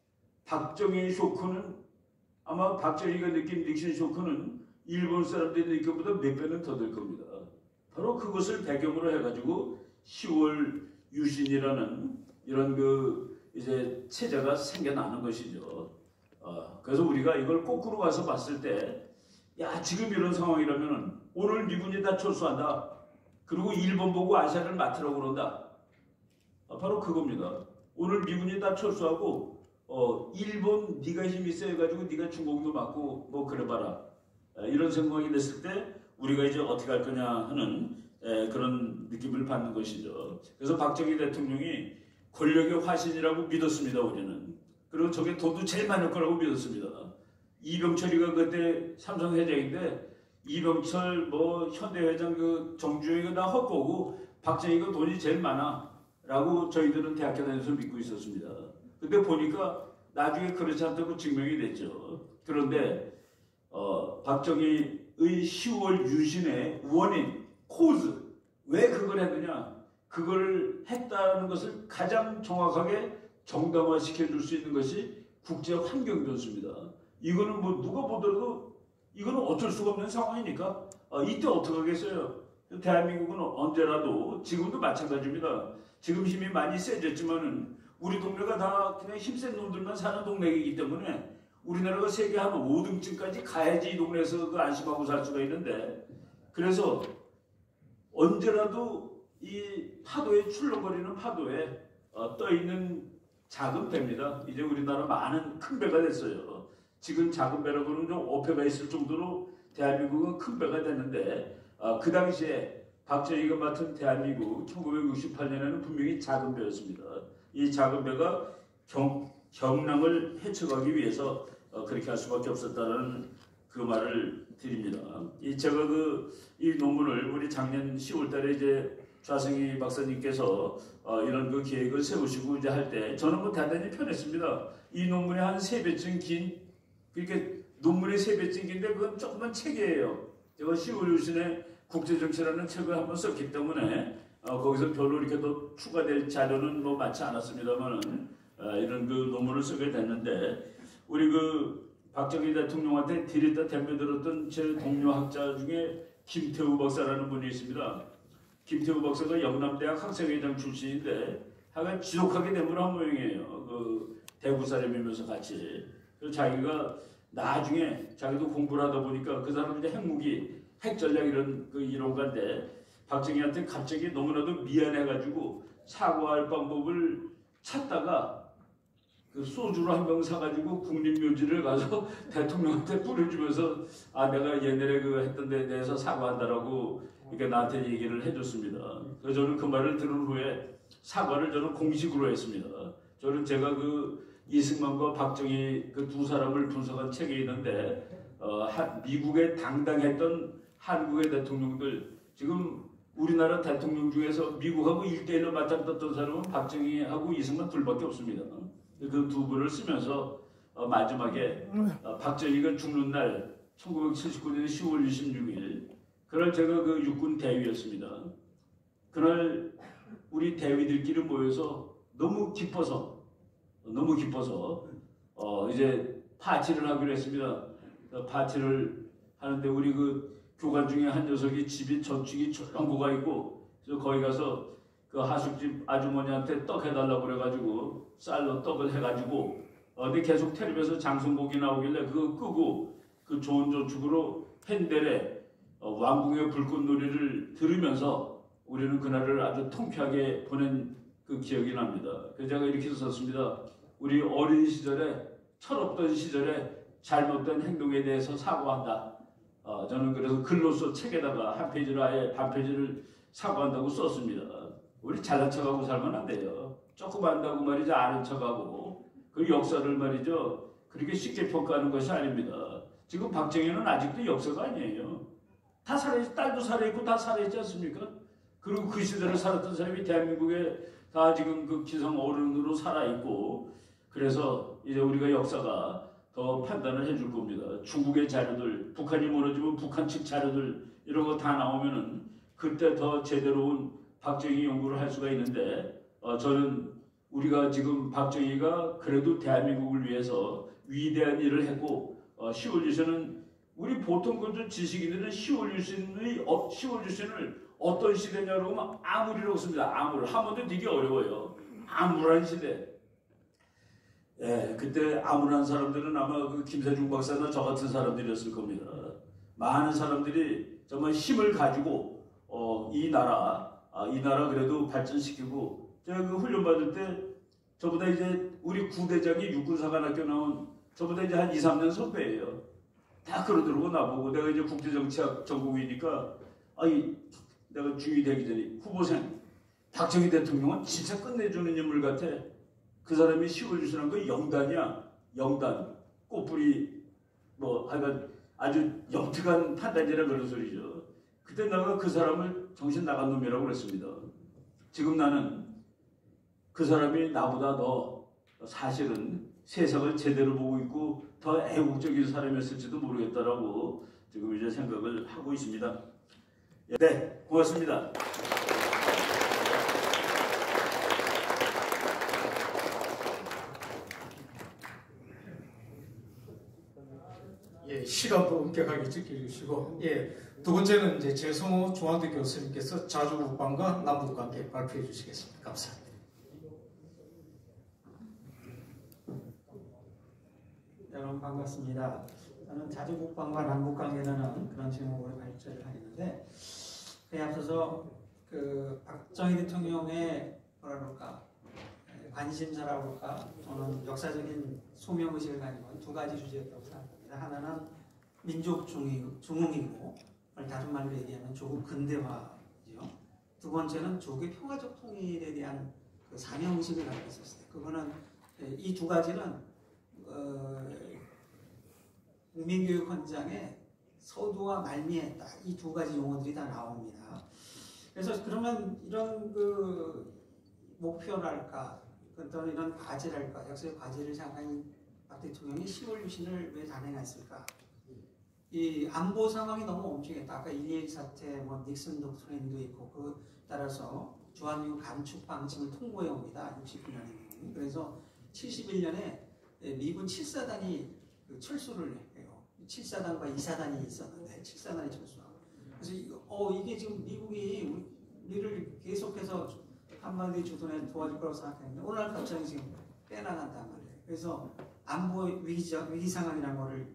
E: 박정희 쇼크는, 아마 박정희가 느낀 닉슨 쇼크는 일본 사람들이 느낀 것보다 몇 배는 더 될 겁니다. 바로 그것을 배경으로 해가지고 시월 유신이라는 이런 그 이제 체제가 생겨나는 것이죠. 어, 그래서 우리가 이걸 거꾸로 가서 봤을 때, 야, 지금 이런 상황이라면 오늘 미군이 다 철수한다. 그리고 일본 보고 아시아를 맡으라고 그런다. 어, 바로 그겁니다. 오늘 미군이 다 철수하고 어, 일본 네가 힘이 세가지고 네가 중국도 맡고 뭐 그래봐라. 에, 이런 생각이 됐을 때 우리가 이제 어떻게 할 거냐 하는 에, 그런 느낌을 받는 것이죠. 그래서 박정희 대통령이 권력의 화신이라고 믿었습니다, 우리는. 그리고 저게 돈도 제일 많을 거라고 믿었습니다. 이병철이가 그때 삼성 회장인데 이병철 뭐 현대 회장 그 정주영이가 다 헛거고 박정희가 돈이 제일 많아라고 저희들은 대학교 다니면서 믿고 있었습니다. 근데 보니까 나중에 그렇지 않다고 증명이 됐죠. 그런데 어, 박정희의 시월 유신의 원인, 코즈, 왜 그걸 했느냐? 그걸 했다는 것을 가장 정확하게 정당화시켜 줄 수 있는 것이 국제 환경 변수입니다. 이거는 뭐 누가 보더라도 이거는 어쩔 수가 없는 상황이니까 아, 이때 어떻게 하겠어요? 대한민국은 언제라도, 지금도 마찬가지입니다. 지금 힘이 많이 세졌지만은 우리 동네가 다 그냥 힘센 놈들만 사는 동네이기 때문에 우리나라가 세계 한 오 등쯤까지 가야지 이 동네에서 그 안심하고 살 수가 있는데, 그래서 언제라도 이 파도에 출렁거리는 파도에 어, 떠있는 작은 배입니다. 이제 우리나라 많은 큰 배가 됐어요. 지금 작은 배라고는 좀 어폐가 있을 정도로 대한민국은 큰 배가 됐는데 어, 그 당시에 박정희가 맡은 대한민국 천구백육십팔 년에는 분명히 작은 배였습니다. 이 작은 배가 경, 경랑을 헤쳐가기 위해서 어, 그렇게 할 수밖에 없었다는 그 말을 드립니다. 이 제가 그 이 논문을 우리 작년 시월 달에 이제 좌승희 박사님께서 어, 이런 그 계획을 세우시고 이제 할 때 저는 뭐 대단히 편했습니다. 이 논문이 한 세 배쯤 긴, 그렇게 논문이 세 배쯤 긴데 그건 조그만 책이에요. 제가 시월 유신의 국제정치라는 책을 한번 썼기 때문에 어, 거기서 별로 이렇게 더 추가될 자료는 뭐 많지 않았습니다만은 어, 이런 그 논문을 쓰게 됐는데, 우리 그 박정희 대통령한테 들이다 덤벼들었던 제 동료 학자 중에 김태우 박사라는 분이 있습니다. 김태우 박사가 영남대학 학생회장 출신인데 하여간 지독하게 내물한 모양이에요. 그 대구 사람이면서 같이. 그래서 자기가 나중에 자기도 공부를 하다 보니까 그 사람은 이제 핵무기, 핵전략 이런 그 이론가인데 박정희한테 갑자기 너무나도 미안해가지고 사과할 방법을 찾다가 그 소주를 한 병 사가지고 국립묘지를 가서 대통령한테 뿌려주면서 아 내가 옛날에 그 했던 데 대해서 사과한다라고 이렇게 나한테 얘기를 해줬습니다. 그래서 저는 그 말을 들은 후에 사과를 저는 공식으로 했습니다. 저는 제가 그 이승만과 박정희 그 두 사람을 분석한 책이 있는데 어, 한, 미국에 당당했던 한국의 대통령들 지금 우리나라 대통령 중에서 미국하고 일대일로 맞짱떴던 사람은 박정희하고 이승만 둘밖에 없습니다. 그 두 분을 쓰면서 어, 마지막에 어, 박정희가 죽는 날 천구백칠십구 년 시월 이십육일 그날 제가 그 육군 대위였습니다. 그날 우리 대위들끼리 모여서 너무 기뻐서 너무 기뻐서 어, 이제 파티를 하기로 했습니다. 파티를 하는데 우리 그 교관 중에 한 녀석이 집이 저축이 철렁고가 있고 그래서 거기 가서 그 하숙집 아주머니한테 떡 해달라고 그래가지고 쌀로 떡을 해가지고 어, 근데 계속 텔레비에서 장송곡이 나오길래 그거 끄고 그 좋은 저축으로 헨델의 어, 왕궁의 불꽃놀이를 들으면서 우리는 그날을 아주 통쾌하게 보낸 그 기억이 납니다. 그래서 제가 이렇게 썼습니다. 우리 어린 시절에 철없던 시절에 잘못된 행동에 대해서 사과한다. 어, 저는 그래서 글로써 책에다가 한 페이지를 아예 반 페이지를 사과한다고 썼습니다. 우리 잘난 척하고 살면 안 돼요. 조금 안다고 말이죠. 아는 척하고. 그 역사를 말이죠. 그렇게 쉽게 평가하는 것이 아닙니다. 지금 박정희는 아직도 역사가 아니에요. 다 살아있, 딸도 살아있고 다 살아있지 않습니까? 그리고 그 시대를 살았던 사람이 대한민국에 다 지금 그 기성 어른으로 살아있고 그래서 이제 우리가 역사가 더 판단을 해줄 겁니다. 중국의 자료들, 북한이 무너지면 북한 측 자료들 이런 거 다 나오면은 그때 더 제대로 온 박정희 연구를 할 수가 있는데 어, 저는 우리가 지금 박정희가 그래도 대한민국을 위해서 위대한 일을 했고 어, 시월 유신은 우리 보통 그 지식인들은 시월 유신의 어, 시월 유신을 어떤 시대냐고 하면 암울이라고 씁니다. 암울. 하면도 되게 어려워요. 암울한 시대. 예, 그때 암울한 사람들은 아마 그 김세중 박사나 저 같은 사람들이었을 겁니다. 많은 사람들이 정말 힘을 가지고 어, 이 나라, 아, 이 나라 그래도 발전시키고 제가 그 훈련 받을 때 저보다 이제 우리 구대장이 육군사관학교 나온 저보다 이제 한 이, 삼 년 선배예요. 다 그러더라고 나보고 내가 이제 국제정치학 전공이니까 아이 내가 주의 되기 전에 후보생 박정희 대통령은 진짜 끝내주는 인물 같아. 그 사람이 시월 유신한 거 영단이야. 영단. 꽃뿌리 뭐 하여간 아주 영특한 판단이라 그런 소리죠. 그때 내가 그 사람을 정신 나간 놈이라고 그랬습니다. 지금 나는 그 사람이 나보다 더 사실은 세상을 제대로 보고 있고 더 애국적인 사람이었을지도 모르겠다라고 지금 이제 생각을 하고 있습니다. 네, 고맙습니다.
D: 예, 시간도 엄격하게 지켜주시고, 예, 두 번째는 이제 재성호 중앙대 교수님께서 자주국방과 남북관계 발표해 주시겠습니다. 감사합니다.
F: 여러분 반갑습니다. 저는 자주국방과 남북관계라는 그런 제목으로 발표를 하겠는데, 그에 앞서서 그 박정희 대통령의 뭐라 그럴까 관심사라고 할까 저는 역사적인 소명의식을 가지고 두 가지 주제였다고 생각합니다. 하나는 민족 중흥, 중흥이고 다른 말로 얘기하면 조국 근대화죠. 두 번째는 조국의 평화적 통일에 대한 그 사명의식을 갖고 있었어요. 그거는 이 두 가지는 어, 국민교육헌장에 서두와 말미에 딱 이 두 가지 용어들이 다 나옵니다. 그래서 그러면 이런 그 목표랄까 또는 이런 과제랄까 역사의 과제를 생각한 박 대통령이 시월 유신을 왜 단행했을까? 이 안보 상황이 너무 엄중했다. 아까 일이일 사태, 뭐 닉슨 독트린도 있고 그 따라서 주한미군 감축 방침을 통보해 옵니다. 육십구 년에. 그래서 칠십일 년에 미군 칠 사단이 그 철수를 해요. 칠 사단과 이 사단이 있었는데 칠 사단이 철수하고. 그래서 이거, 어 이게 지금 미국이 우리를 계속해서 한반도의 주둔에 도와줄 거라고 생각했는데 오늘 갑자기 지금 빼나간단 말이에요. 그래서 안보 위기, 위기 상황이라는 거를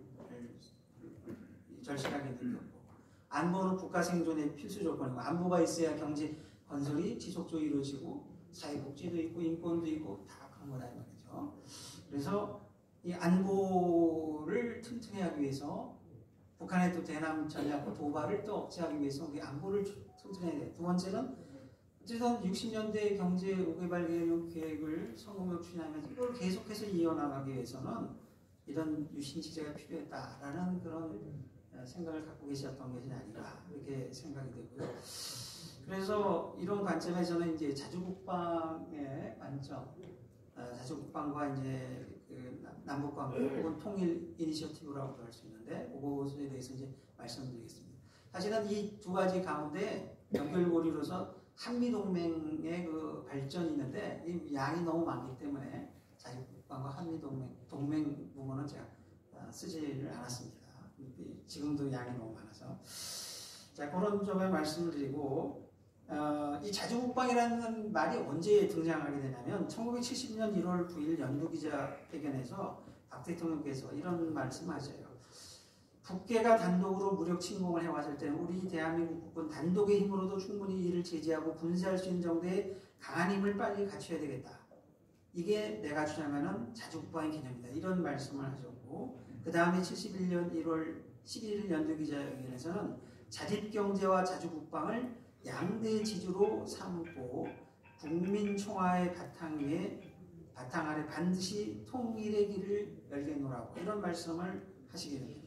F: 절실하게 느꼈고, 안보는 국가 생존의 필수 조건이고 안보가 있어야 경제 건설이 지속적으로 이루어지고 사회복지도 있고 인권도 있고 다 그런 거다 이 말이죠. 그래서 이 안보를 튼튼히 하기 위해서 북한의 또 대남 전략과 도발을 또 억제하기 위해서 우리 안보를 튼튼해야 돼요. 두 번째는 어쨌든 육십 년대 경제 오개발 계획을 성공적으로 추진하면서 이걸 계속해서 이어나가기 위해서는 이런 유신 체제가 필요했다라는 그런 생각을 갖고 계셨던 것이 아닌가 이렇게 생각이 되고요. 그래서 이런 관점에서는 이제 자주국방의 관점, 자주국방과 이제 그 남북관계 혹은 통일 이니셔티브라고도 할 수 있는데 그것에 대해서 이제 말씀드리겠습니다. 사실은 이 두 가지 가운데 연결고리로서 한미동맹의 그 발전이 있는데 이 양이 너무 많기 때문에 자주국방과 한미동맹 동맹 부분은 제가 쓰지를 않았습니다. 지금도 양이 너무 많아서 자 그런 점에 말씀을 드리고 어, 이 자주국방이라는 말이 언제 등장하게 되냐면 천구백칠십 년 일월 구일 연두기자회견에서 박 대통령께서 이런 말씀하셔요. 북괴가 단독으로 무력 침공을 해왔을 때는 우리 대한민국 국군 단독의 힘으로도 충분히 이를 제지하고 분쇄할 수 있는 정도의 강한 힘을 빨리 갖춰야 되겠다. 이게 내가 주장하는 자주국방의 개념이다. 이런 말씀을 하셨고 그 다음에 칠십일 년 일월 십일일 연두기자회견에서는 자립경제와 자주국방을 양대 지주로 삼고 국민 총화의 바탕 위에 바탕 아래 반드시 통일의 길을 열겠노라고 이런 말씀을 하시게 됩니다.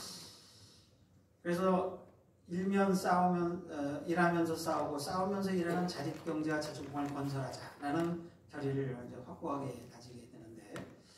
F: 그래서 일면 싸우면 어, 일하면서 싸우고 싸우면서 일하는 자립경제와 자주국방을 건설하자라는 결의를 이제 확고하게 가지게 되는데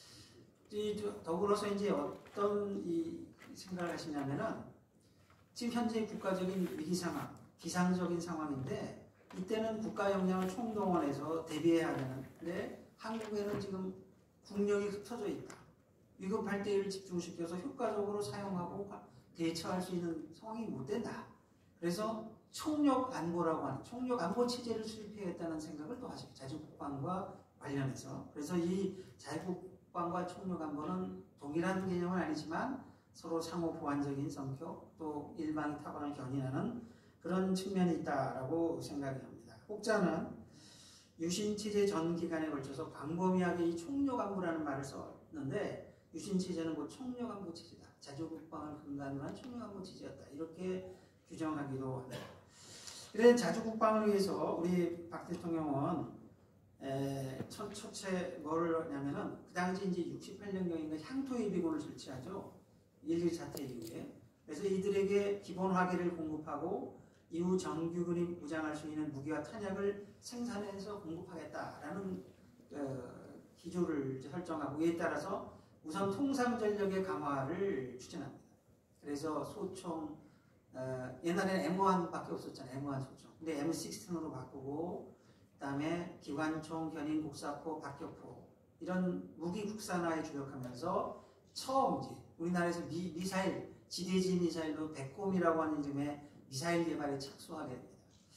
F: 이 더불어서 이제 어떤 이 생각을 하시냐면은 지금 현재 국가적인 위기 상황, 비상적인 상황인데 이때는 국가 역량을 총동원해서 대비해야 되는데 한국에는 지금 국력이 흩어져 있다. 위급할 때를 집중시켜서 효과적으로 사용하고 대처할 수 있는 상황이 못 된다. 그래서 총력 안보라고 하는 총력 안보 체제를 수립해야겠다는 생각을 또 하시고 자주국방과 관련해서 그래서 이 자주국방과 총력 안보는 동일한 개념은 아니지만 서로 상호 보완적인 성격 또 일방이 타방을 견인하는 그런 측면이 있다라고 생각이 합니다. 혹자는 유신체제 전 기간에 걸쳐서 광범위하게 이 총력안보라는 말을 썼는데 유신체제는 뭐 총력안보 체제다. 자주국방을 근간으로 한 총력안보 체제였다. 이렇게 규정하기도 합니다. 그래서 자주국방을 위해서 우리 박 대통령은 에, 첫, 첫째 뭐를 하냐면은 그 당시 이제 육십팔 년경인가 향토예비군을 설치하죠. 일일 사태 이후에. 그래서 이들에게 기본 화기를 공급하고 이후 정규군이 무장할 수 있는 무기와 탄약을 생산해서 공급하겠다라는 어, 기조를 설정하고 이에 따라서 우선 통상전력의 강화를 추진합니다. 그래서 소총 어, 옛날에는 엠 원밖에 없었잖아요. 엠 원 소총. 근데 엠 십육으로 바꾸고 그다음에 기관총, 견인, 곡사포, 박격포 이런 무기 국산화에 주력하면서 처음 이제 우리나라에서 미, 미사일, 지대지 미사일로 백곰이라고 하는 이름의 미사일 개발에 착수하게 됩니다.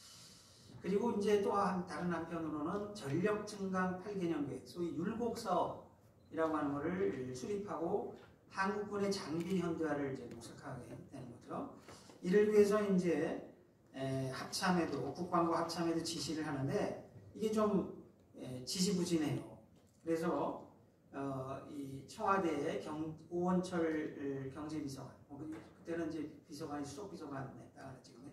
F: 그리고 이제 또 한 다른 한편으로는 전력 증강 팔 개년 계획, 소위 율곡 사업이라고 하는 것을 수립하고 한국군의 장비 현대화를 이제 모색하게 되는 거죠. 이를 위해서 이제 에, 합참에도 국방부 합참에도 지시를 하는데 이게 좀 에, 지지부진해요. 그래서 어, 이 청와대의 경, 오원철 경제비서관, 그때는 이제 비서관이 수석비서관에 따라 지금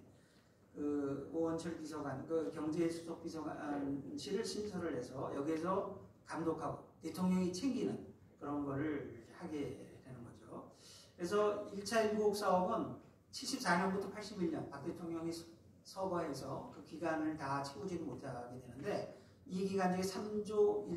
F: 그 오원철 비서관, 그 경제수석비서관실을 신설을 해서 여기에서 감독하고 대통령이 챙기는 그런 거를 하게 되는 거죠. 그래서 일 차 일국 사업은 칠십사 년부터 팔십일 년 박 대통령이 서거해서 그 기간을 다 채우지 못하게 되는데 이 기간 중에 삼조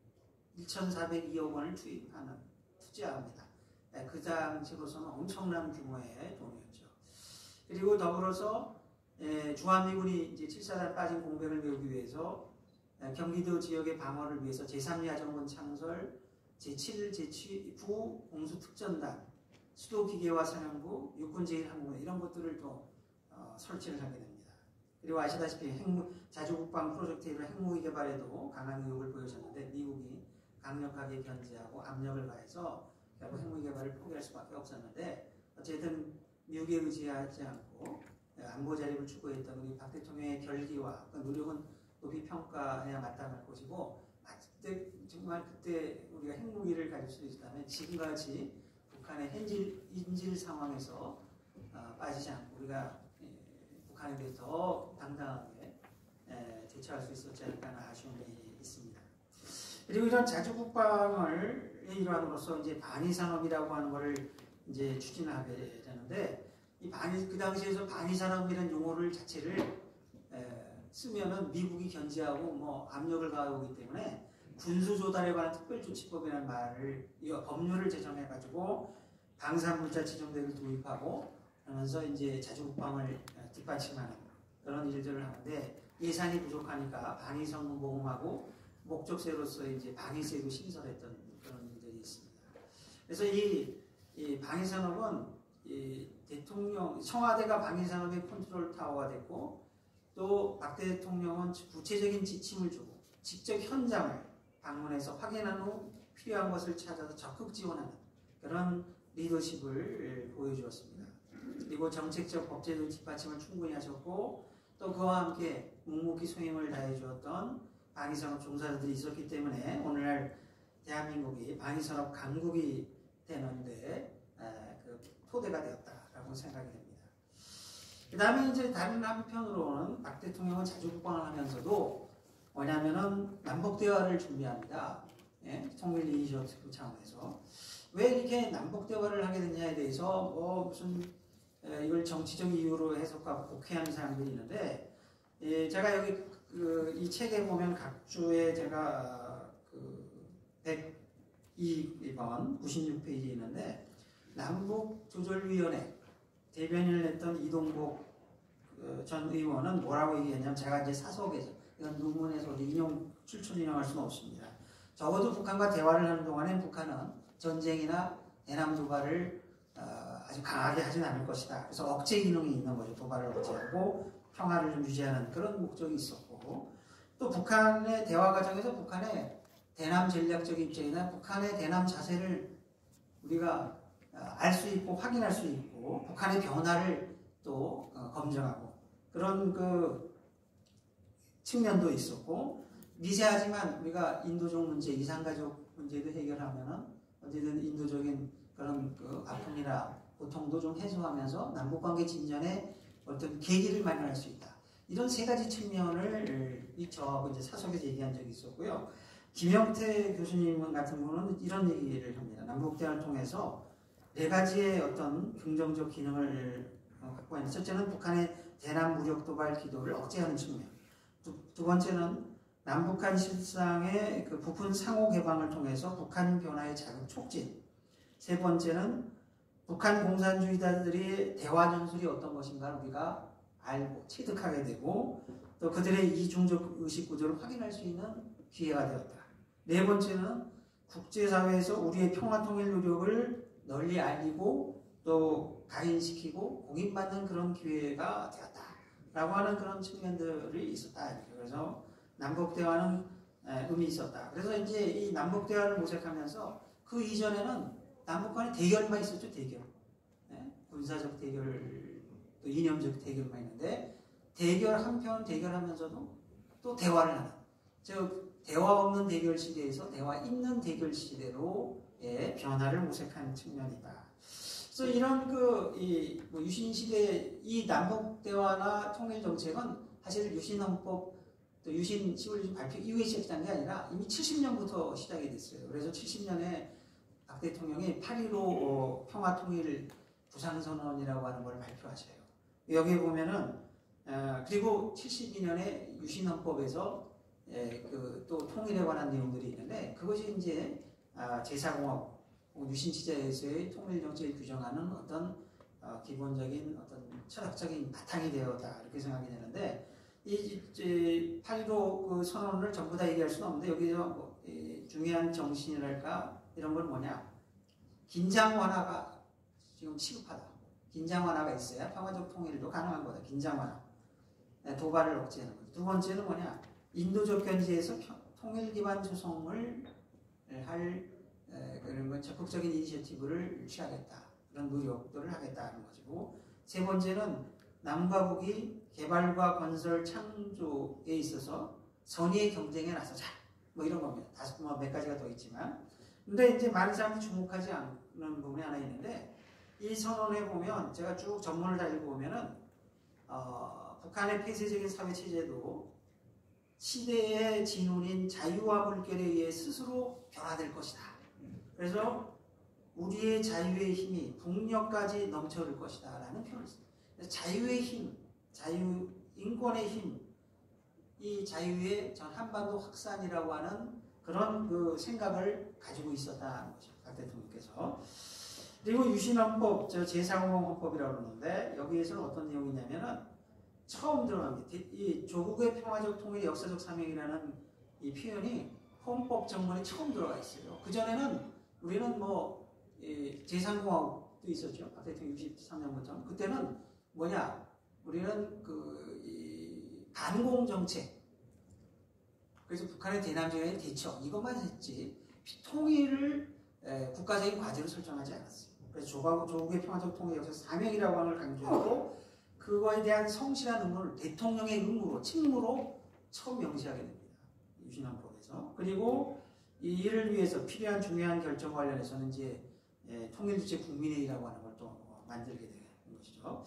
F: 천사백이억 원을 투입하는 투자합니다. 그 당시로서는 엄청난 규모의 돈이었죠. 그리고 더불어서 주한미군이 이제 칠사단 빠진 공백을 메우기 위해서 경기도 지역의 방어를 위해서 제삼 야전군 창설, 제칠, 제구 공수특전단, 수도기계화 사령부, 육군 제일항공 이런 것들을 또 어, 설치를 하게 됩니다. 그리고 아시다시피 핵무, 자주국방 프로젝트로 핵무기 개발에도 강한 의욕을 보여줬는데 미국이 강력하게 견제하고 압력을 가해서 결국 핵무기 개발을 포기할 수밖에 없었는데 어쨌든 미국에 의지하지 않고 안보 자립을 추구했던 우리 박 대통령의 결기와 그 노력은 높이 평가해야 마땅할 것이고 그때 정말 그때 우리가 핵무기를 가질 수 있다면 지금같이 북한의 현질 인질 상황에서 어, 빠지지 않고 우리가 예, 북한에 대해 더 당당하게 예, 대처할 수 있었지 않을까 하는 아쉬움이 있습니다. 그리고 이런 자주국방을 일환으로서 이제 반위산업이라고 하는 것을 이제 추진하게 되는데 이 반위 그 당시에서 반위산업이라는 용어를 자체를 에, 쓰면은 미국이 견제하고 뭐 압력을 가하기 때문에 군수조달에 관한 특별조치법이라는 말을 이 법률을 제정해 가지고 방산물자 지정대를 도입하고 하면서 이제 자주국방을 뒷받침하는 그런 일들을 하는데 예산이 부족하니까 방위성분 보험하고 목적세로서 이제 방위세도 신설했던 그런 일들이 있습니다. 그래서 이, 이 방위산업은 이 대통령 청와대가 방위산업의 컨트롤 타워가 됐고 또 박 대통령은 구체적인 지침을 주고 직접 현장을 방문해서 확인한 후 필요한 것을 찾아서 적극 지원하는 그런 리더십을 보여주었습니다. 그리고 정책적 법제적 뒷받침을 충분히 하셨고 또 그와 함께 묵묵히 소임을 다해 주었던 방위산업 종사자들이 있었기 때문에 오늘날 대한민국이 방위산업 강국이 되는데 그 토대가 되었다라고 생각이 됩니다. 그 다음에 이제 다른 한편으로는 박 대통령은 자주국방을 하면서도 뭐냐면은 남북대화를 준비합니다. 예? 통일 이니셔티브 차원에서. 왜 이렇게 남북대화를 하게 됐냐에 대해서 뭐 무슨 에, 이걸 정치적 이유로 해석하고 곡해하는 사람들이 있는데 예, 제가 여기 그, 이 책에 보면 각 주에 제가 그 백이 번 구십육 페이지에 있는데 남북조절위원회 대변인을 했던 이동복 그, 전 의원은 뭐라고 얘기했냐면 제가 이제 사석에서 이건 논문에서 인용 출처 인용할 수는 없습니다. 적어도 북한과 대화를 하는 동안에 북한은 전쟁이나 대남 도발을 어, 아주 강하게 하진 않을 것이다. 그래서 억제 기능이 있는 거죠. 도발을 억제하고 평화를 좀 유지하는 그런 목적이 있었고 또 북한의 대화 과정에서 북한의 대남 전략적 입장이나 북한의 대남 자세를 우리가 알 수 있고 확인할 수 있고 북한의 변화를 또 검증하고 그런 그 측면도 있었고 미세하지만 우리가 인도적 문제, 이산가족 문제도 해결하면은 어쨌든 인도적인 그런 그 아픔이나 고통도 좀 해소하면서 남북관계 진전에 어떤 계기를 마련할 수 있다. 이런 세 가지 측면을 저 이제 사석에서 얘기한 적이 있었고요. 김영태 교수님 같은 분은 이런 얘기를 합니다. 남북대화를 통해서 네 가지의 어떤 긍정적 기능을 확보하는 첫째는 북한의 대남 무력 도발 기도를 억제하는 측면. 두, 두 번째는 남북한 실상의 그 부푼 상호 개방을 통해서 북한 변화의 자극 촉진. 세 번째는 북한 공산주의자들의 대화 전술이 어떤 것인가 우리가 알고 체득하게 되고 또 그들의 이중적 의식 구조를 확인할 수 있는 기회가 되었다. 네 번째는 국제사회에서 우리의 평화통일 노력을 널리 알리고 또 각인시키고 공인받는 그런 기회가 되었다라고 하는 그런 측면들이 있었다. 그래서 남북대화는 의미 있었다. 그래서 이제 이 남북대화를 모색하면서 그 이전에는 남북간의 대결만 있었죠. 대결. 네? 군사적 대결, 또 이념적 대결만 있는데 대결 한편 대결하면서도 또 대화를 하는. 즉 대화 없는 대결 시대에서 대화 있는 대결 시대로의 변화를 모색하는 측면이다. 그래서 이런 그 이 뭐 유신 시대 이 남북 대화나 통일 정책은 사실 유신 헌법 또 유신 시월 유신 발표 이후에 시작한 게 아니라 이미 칠십 년부터 시작이 됐어요. 그래서 칠십 년에 박 대통령이 팔일오 어, 평화 통일 부상선언이라고 하는 걸 발표하셔요. 여기 보면은 어, 그리고 칠십이 년에 유신 헌법에서 예, 그 또 통일에 관한 내용들이 있는데 그것이 이제 아, 제사공화국 유신 시대에서의 통일 정책을 규정하는 어떤 어, 기본적인 어떤 철학적인 바탕이 되었다 이렇게 생각이 되는데 이 팔일오 그 선언을 전부 다 얘기할 수는 없는데 여기서 뭐, 이, 중요한 정신이랄까 이런 건 뭐냐 긴장 완화가 지금 시급하다. 긴장 완화가 있어야 평화적 통일도 가능한 거다. 긴장 완화. 네, 도발을 억제하는 거죠. 두 번째는 뭐냐 인도적 견지에서 통일 기반 조성을 할 에, 그런 건 적극적인 이니셔티브를 취하겠다. 그런 노력들을 하겠다는 것이고 세 번째는 남과 북이 개발과 건설 창조에 있어서 선의의 경쟁에 나서자. 뭐 이런 겁니다. 다섯 뭐 몇 가지가 더 있지만, 근데 이제 많은 사람들이 주목하지 않는 부분이 하나 있는데, 이 선언에 보면 제가 쭉 전문을 다 읽어보면은 어, 북한의 폐쇄적인 사회 체제도 시대의 진원인 자유와 물결에 의해 스스로 변화될 것이다. 그래서 우리의 자유의 힘이 북녘까지 넘쳐들 것이다 라는 표현을 씁니다. 자유의 힘, 자유, 인권의 힘, 이 자유의 전 한반도 확산이라고 하는 그런 그 생각을 가지고 있었다는 거죠. 박 대통령께서. 그리고 유신헌법, 저 제사공헌법이라고 그러는데 여기에서는 어떤 내용이냐면은 처음 들어갑니다. 이 조국의 평화적 통일 역사적 사명이라는 이 표현이 헌법 정문에 처음 들어가 있어요. 그 전에는 우리는 뭐 제삼공화국도 있었죠. 박 대통령 육십삼 년부터. 그때는 뭐냐? 우리는 그 이 반공 정책. 그래서 북한의 대남전의 대처 이것만 했지 통일을 에, 국가적인 과제로 설정하지 않았어요. 그래서 조국, 조국의 평화적 통일 역사 사명이라고 하는 걸 강조하고 그거에 대한 성실한 의무를 대통령의 의무로 책무로 처음 명시하게 됩니다. 유신헌법에서. 그리고 이 일을 위해서 필요한 중요한 결정 관련해서는 이제 예, 통일주체 국민회의라고 하는 걸 또 만들게 되는 것이죠.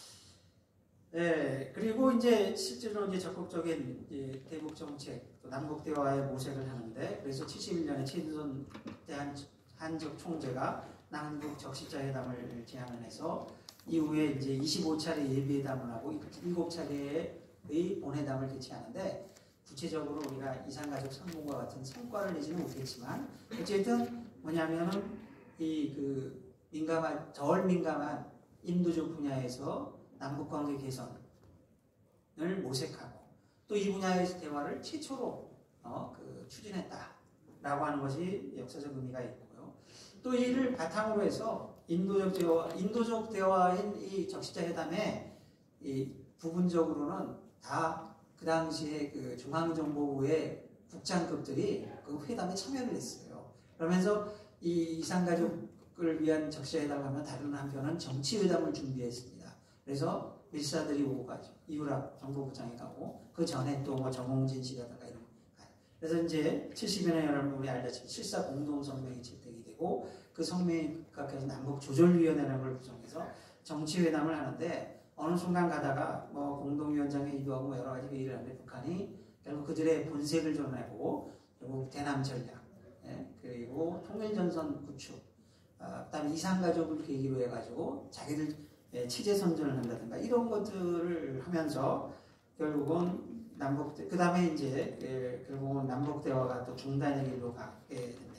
F: 예, 그리고 이제 실제로 이제 적극적인 이제 대북 정책, 또 남북 대화에 모색을 하는데, 그래서 칠십일 년에 최두선 대한적 총재가 남북 적시자회담을 제안을 해서 이후에 이제 이십오 차례 예비회담을 하고 일곱 차례의 본회담을 개최하는데, 구체적으로 우리가 이산가족 상봉과 같은 성과를 내지는 못했지만 어쨌든 뭐냐면은 이 그 민감한 덜 민감한 인도적 분야에서 남북관계 개선을 모색하고 또 이 분야에서 대화를 최초로 어, 그 추진했다라고 하는 것이 역사적 의미가 있고요. 또 이를 바탕으로 해서 인도적 대화, 인도적 대화인 이 적시자회담에 이 부분적으로는 다 그 당시에 그 중앙정보부의 국장급들이 그 회담에 참여를 했어요. 그러면서 이 이산가족을 위한 적시회담을 하면 다른 한편은 정치회담을 준비했습니다. 그래서 밀사들이 오고 가죠. 이유락 정보부장이 가고 그 전에 또 뭐 정홍진 씨라든가 이런 거 가요. 그래서 이제 칠십여 년에 여러분이 알다시피 칠사 공동성명이 채택이 되고 그 성명에 각해서 남북조절위원회라는 걸 구성해서 정치회담을 하는데 어느 순간 가다가 뭐 공동위원장 회의도 하고 뭐 여러 가지 회의를 하는데 북한이 결국 그들의 본색을 드러내고 결국 대남 전략, 예, 그리고 통일전선 구축, 어, 그다음에 이산가족을 계기로 해가지고 자기들 예, 체제 선전을 한다든가 이런 것들을 하면서 결국은 남북 그 다음에 이제 예, 결국은 남북 대화가 또 중단의 길로 가게 됩니다.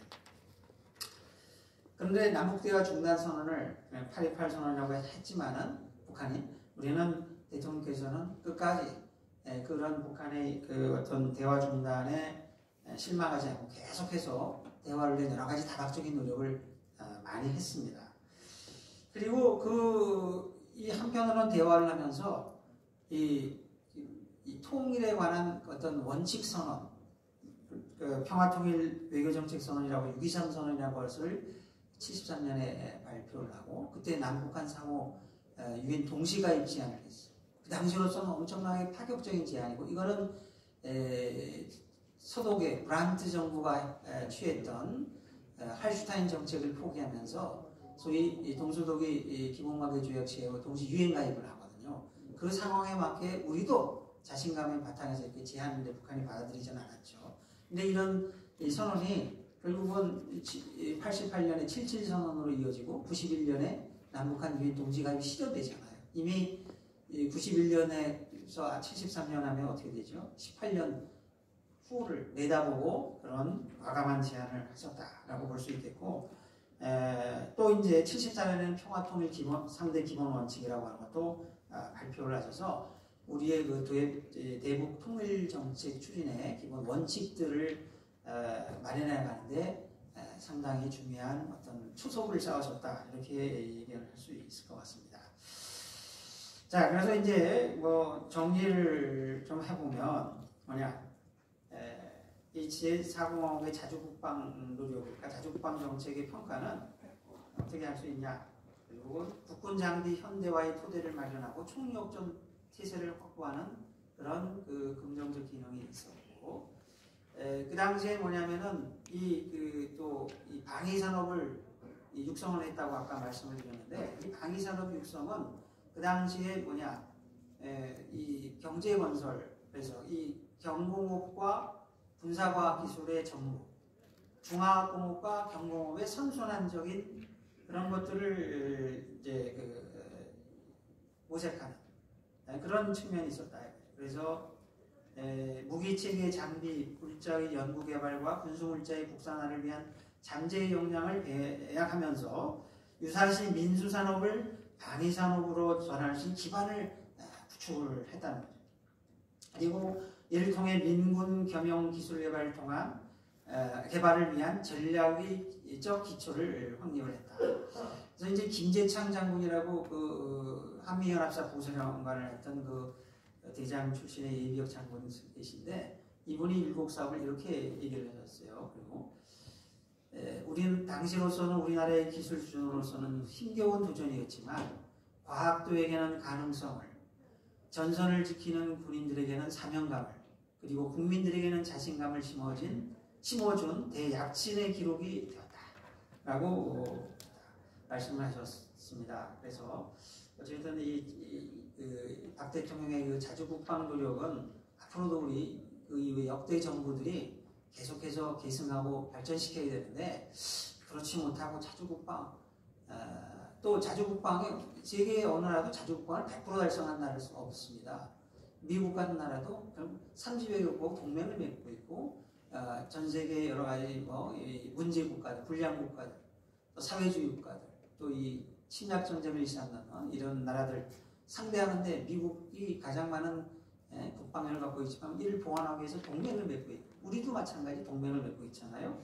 F: 그런데 남북 대화 중단 선언을 팔이팔 선언이라고 했지만은 북한이 우리는 대통령께서는 끝까지 그런 북한의 그 어떤 대화 중단에 실망하지 않고 계속해서 대화를 위해 여러 가지 다각적인 노력을 많이 했습니다. 그리고 그 이 한편으로는 대화를 하면서 이, 이 통일에 관한 어떤 원칙 선언, 그 평화통일 외교정책 선언이라고 육이삼 선언이라고 것을 칠십삼 년에 발표를 하고 그때 남북한 상호 유엔 동시가입 제안을 했어요. 그 당시로서는 엄청나게 파격적인 제안이고 이거는 에, 서독의 브란트 정부가 에, 취했던 에, 할슈타인 정책을 포기하면서 소위 동서독이 기본관계 조약 체계와 동시 유엔 가입을 하거든요. 그 상황에 맞게 우리도 자신감의 바탕에서 이렇게 제안인데 북한이 받아들이지는 않았죠. 근데 이런 이 선언이 결국은 팔십팔 년에 칠칠 선언으로 이어지고 구십일 년에 남북한 유엔 동시가입이 실현되잖아요. 이미 구십일 년에서 칠십삼 년 하면 어떻게 되죠? 십팔 년 후를 내다보고 그런 과감한 제안을 하셨다라고 볼 수 있겠고, 에, 또 이제 칠십사 년에는 평화통일 기본, 상대 기본 원칙이라고 하는 것도 아, 발표를 하셔서 우리의 그 대, 대북 통일 정책 추진의 기본 원칙들을 에, 마련해 가는데 에, 상당히 중요한 어떤 초석을 쌓으셨다 이렇게 얘기를 할 수 있을 것 같습니다. 자, 그래서 이제 뭐 정리를 좀 해보면 뭐냐, 에, 이 제사 공화국의 자주국방 노력, 그러니까 자주국방 정책의 평가는 어떻게 할 수 있냐? 결국은 국군 장비 현대화의 토대를 마련하고 총력전 태세를 확보하는 그런 그 긍정적 기능이 있었고, 에, 그 당시에 뭐냐면은 이 그 또 이 방위 산업을 이 육성을 했다고 아까 말씀을 드렸는데 이 방위 산업 육성은 그 당시에 뭐냐 에, 이 경제 건설 그래서 이 경공업과 군사과학 기술의 전무, 중화학공업과 경공업의 선순환적인 그런 것들을 이제 그 모색하는 그런 측면이 있었다. 그래서 에, 무기체계 장비, 물자의 연구개발과 군수물자의 국산화를 위한 잠재 역량을 배양하면서 유사시 민수산업을 방위산업으로 전환할 수 있는 기반을 구축을 했다는 거죠. 그리고 이를 통해 민군 겸용 기술 개발을 통한 에, 개발을 위한 전략적 기초를 확립을 했다. 그래서 이제 김재창 장군이라고 그 한미연합사 부사령관을 했던 그 대장 출신의 예비역 장군 계신데 이분이 일곡 사업을 이렇게 얘기를 하셨어요. 그리고 에, 우리는 당시로서는 우리나라의 기술 수준으로서는 힘겨운 도전이었지만 과학도에게는 가능성을, 전선을 지키는 군인들에게는 사명감을, 그리고 국민들에게는 자신감을 심어진, 심어준 대약진의 기록이 되었다라고 말씀을 하셨습니다. 그래서 어쨌든 이, 이, 그 박 대통령의 그 자주국방 노력은 앞으로도 우리 그 이후에 역대 정부들이 계속해서 계승하고 발전시켜야 되는데 그렇지 못하고 자주국방 어, 또 자주국방에 세계 어느 나라도 자주국방을 백 퍼센트 달성한 나라일 수가 없습니다. 미국 같은 나라도 삼십여 개국 동맹을 맺고 있고 어, 전 세계 여러 가지 뭐 문제 국가들, 불량 국가들, 또 사회주의 국가들, 또 이 침략 전쟁을 일삼는 어, 이런 나라들 상대하는데 미국이 가장 많은 예, 국방력을 갖고 있지만 이를 보완하기 위해서 동맹을 맺고 있고 우리도 마찬가지 동맹을 맺고 있잖아요.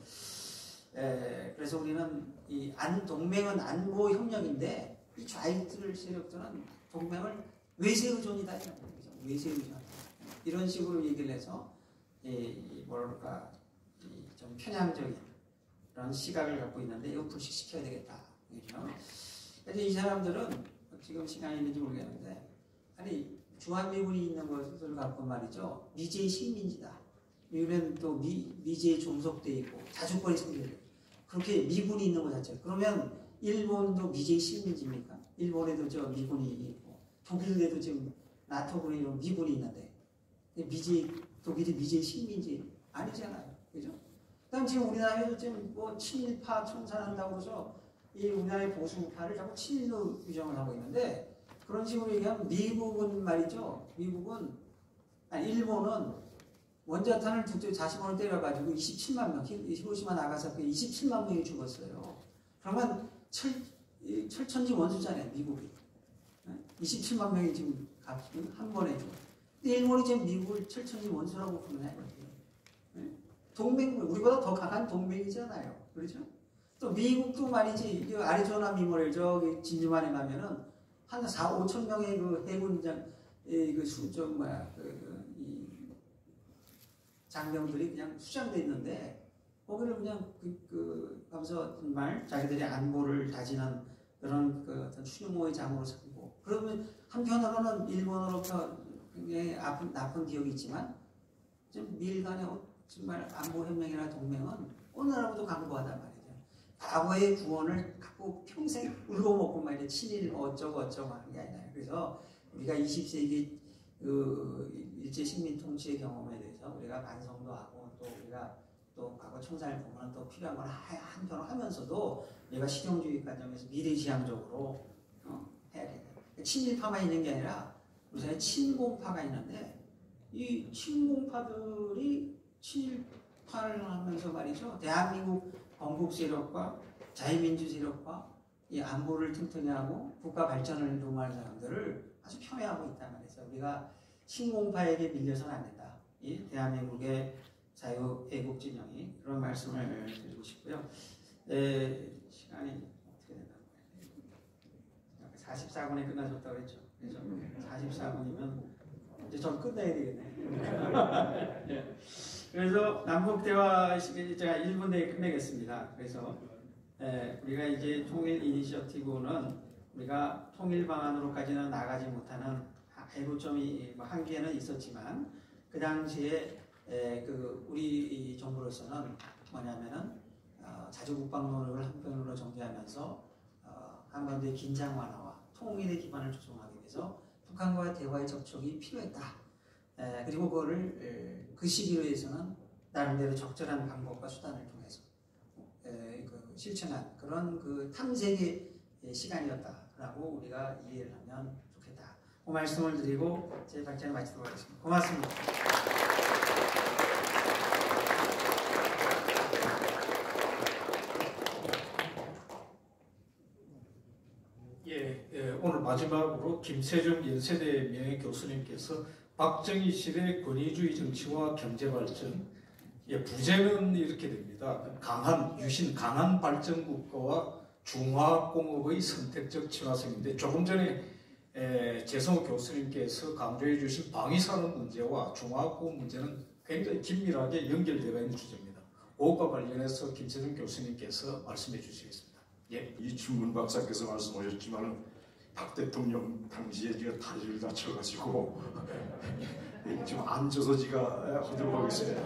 F: 에, 그래서 우리는 이 안, 동맹은 안보 협력인데 이 좌익들 세력들은 동맹을 외세 의존이다 이런 거죠. 외세 의존 이런 식으로 얘기를 해서 이, 이 뭐랄까 이 좀 편향적인 그런 시각을 갖고 있는데 이거 불식시켜야 되겠다. 그렇죠? 그래서 이 사람들은 지금 시간이 있는지 모르겠는데 아니 주한미군이 있는 것을 갖고 말이죠. 미제의 식민지다. 미국은 또 미, 미제에 종속돼 있고 자주권이 생겨요. 그렇게 미군이 있는 것 자체. 그러면 일본도 미제의 식민지입니까? 일본에도 저 미군이 있고 독일에도 지금 나토군이 미군이 있는데 미제 독일이 미제의 식민지 아니잖아요. 그죠? 그다음 지금 우리나라에도 지금 뭐 친일파 청산한다고 해서 이 우리나라의 보수파를 자꾸 친일로 규정을 하고 있는데 그런 식으로 얘기하면 미국은 말이죠. 미국은 아니 일본은 원자탄을 두 자식원을 때려가지고 이십칠만 명, 히로시마 나가사키 이십칠만 명이 죽었어요. 그러면 철, 철천지 원수잖아요, 미국이. 이십칠만 명이 지금 한 번에 죽었어요. 근데 일본이 지금 미국을 철천지 원수라고 부르나요? 동맹, 우리보다 더 강한 동맹이잖아요. 그렇죠? 또 미국도 말이지, 아리조나 미모를 저기 진주만에 가면은 한 사, 오천 명의 그 해군장, 그 수, 좀, 뭐야, 그, 그, 이 장병들이 그냥 수장돼 있는데, 거기를 그냥 그, 그, 가면서 정말 자기들의 안보를 다지는 그런 그 어떤 추모의 장으로 삼고, 그러면 한편으로는 일본으로부터 굉장히 아픈, 나쁜 기억이 있지만, 좀 미일 간의 정말 안보협력이나 동맹은 어느 나라보다 강고하단 말이에요. 과거의 구원을 갖고 평생 울고먹고 말이야 친일 어쩌고 어쩌고 하는 게 아니라 그래서 우리가 이십 세기 그 일제 식민 통치의 경험에 대해서 우리가 반성도 하고 또 우리가 또 과거 청산을 보면 또 필요한 걸 한편으로 하면서도 우리가 실용주의 과정에서 미래지향적으로 어, 해야 된다. 친일파만 있는 게 아니라 우리 사회에 친공파가 있는데 이 친공파들이 친일파를 하면서 말이죠. 대한민국 건국 세력과 자유민주 세력과 이 안보를 튼튼히 하고 국가 발전을 도모하는 사람들을 아주 폄훼하고 있단 말이죠. 우리가 친공파에게 밀려서는 안 된다. 이 대한민국의 자유 애국 진영이 그런 말씀을 드리고 싶고요. 에, 시간이 어떻게 되나? 사십사 분에 끝나줬다고 했죠. 그래서 사십사 분이면 이제 전 끝내야 되겠네. 네. 그래서 남북대화 제가 일 분 내에 끝내겠습니다. 그래서 에, 우리가 이제 통일 이니셔티브는 우리가 통일 방안으로까지는 나가지 못하는 애로점이 뭐 한계는 있었지만 그 당시에 에, 그 우리 정부로서는 뭐냐면은 어, 자주 국방 노력을 한편으로 정제하면서 어, 한반도의 긴장 완화와 통일의 기반을 조성하기 위해서 북한과의 대화의 접촉이 필요했다. 에, 그리고 그거를 에, 그 시기로 해서는 나름대로 적절한 방법과 수단을 통해서 에, 그 실천한 그런 그 탐색의 시간이었다라고 우리가 이해를 하면 좋겠다. 그 말씀을 드리고 제 발제를 마치도록 하겠습니다. 고맙습니다.
D: 예, 예, 오늘 마지막으로 김세정 연세대 명예교수님께서 박정희실의 권위주의 정치와 경제발전, 예, 부제는 이렇게 됩니다. 강한, 유신 강한 발전국가와 중화공업의 선택적 친화성인데, 조금 전에 에, 재성호 교수님께서 강조해 주신 방위산업 문제와 중화공업 문제는 굉장히 긴밀하게 연결되어 있는 주제입니다. 그것과 관련해서 김세정 교수님께서 말씀해 주시겠습니다. 예.
G: 이춘문 박사께서 말씀하셨지만 박 대통령 당시에 제가 다리를 다쳐가지고 좀 앉아서 제가 하도록 하겠습니다.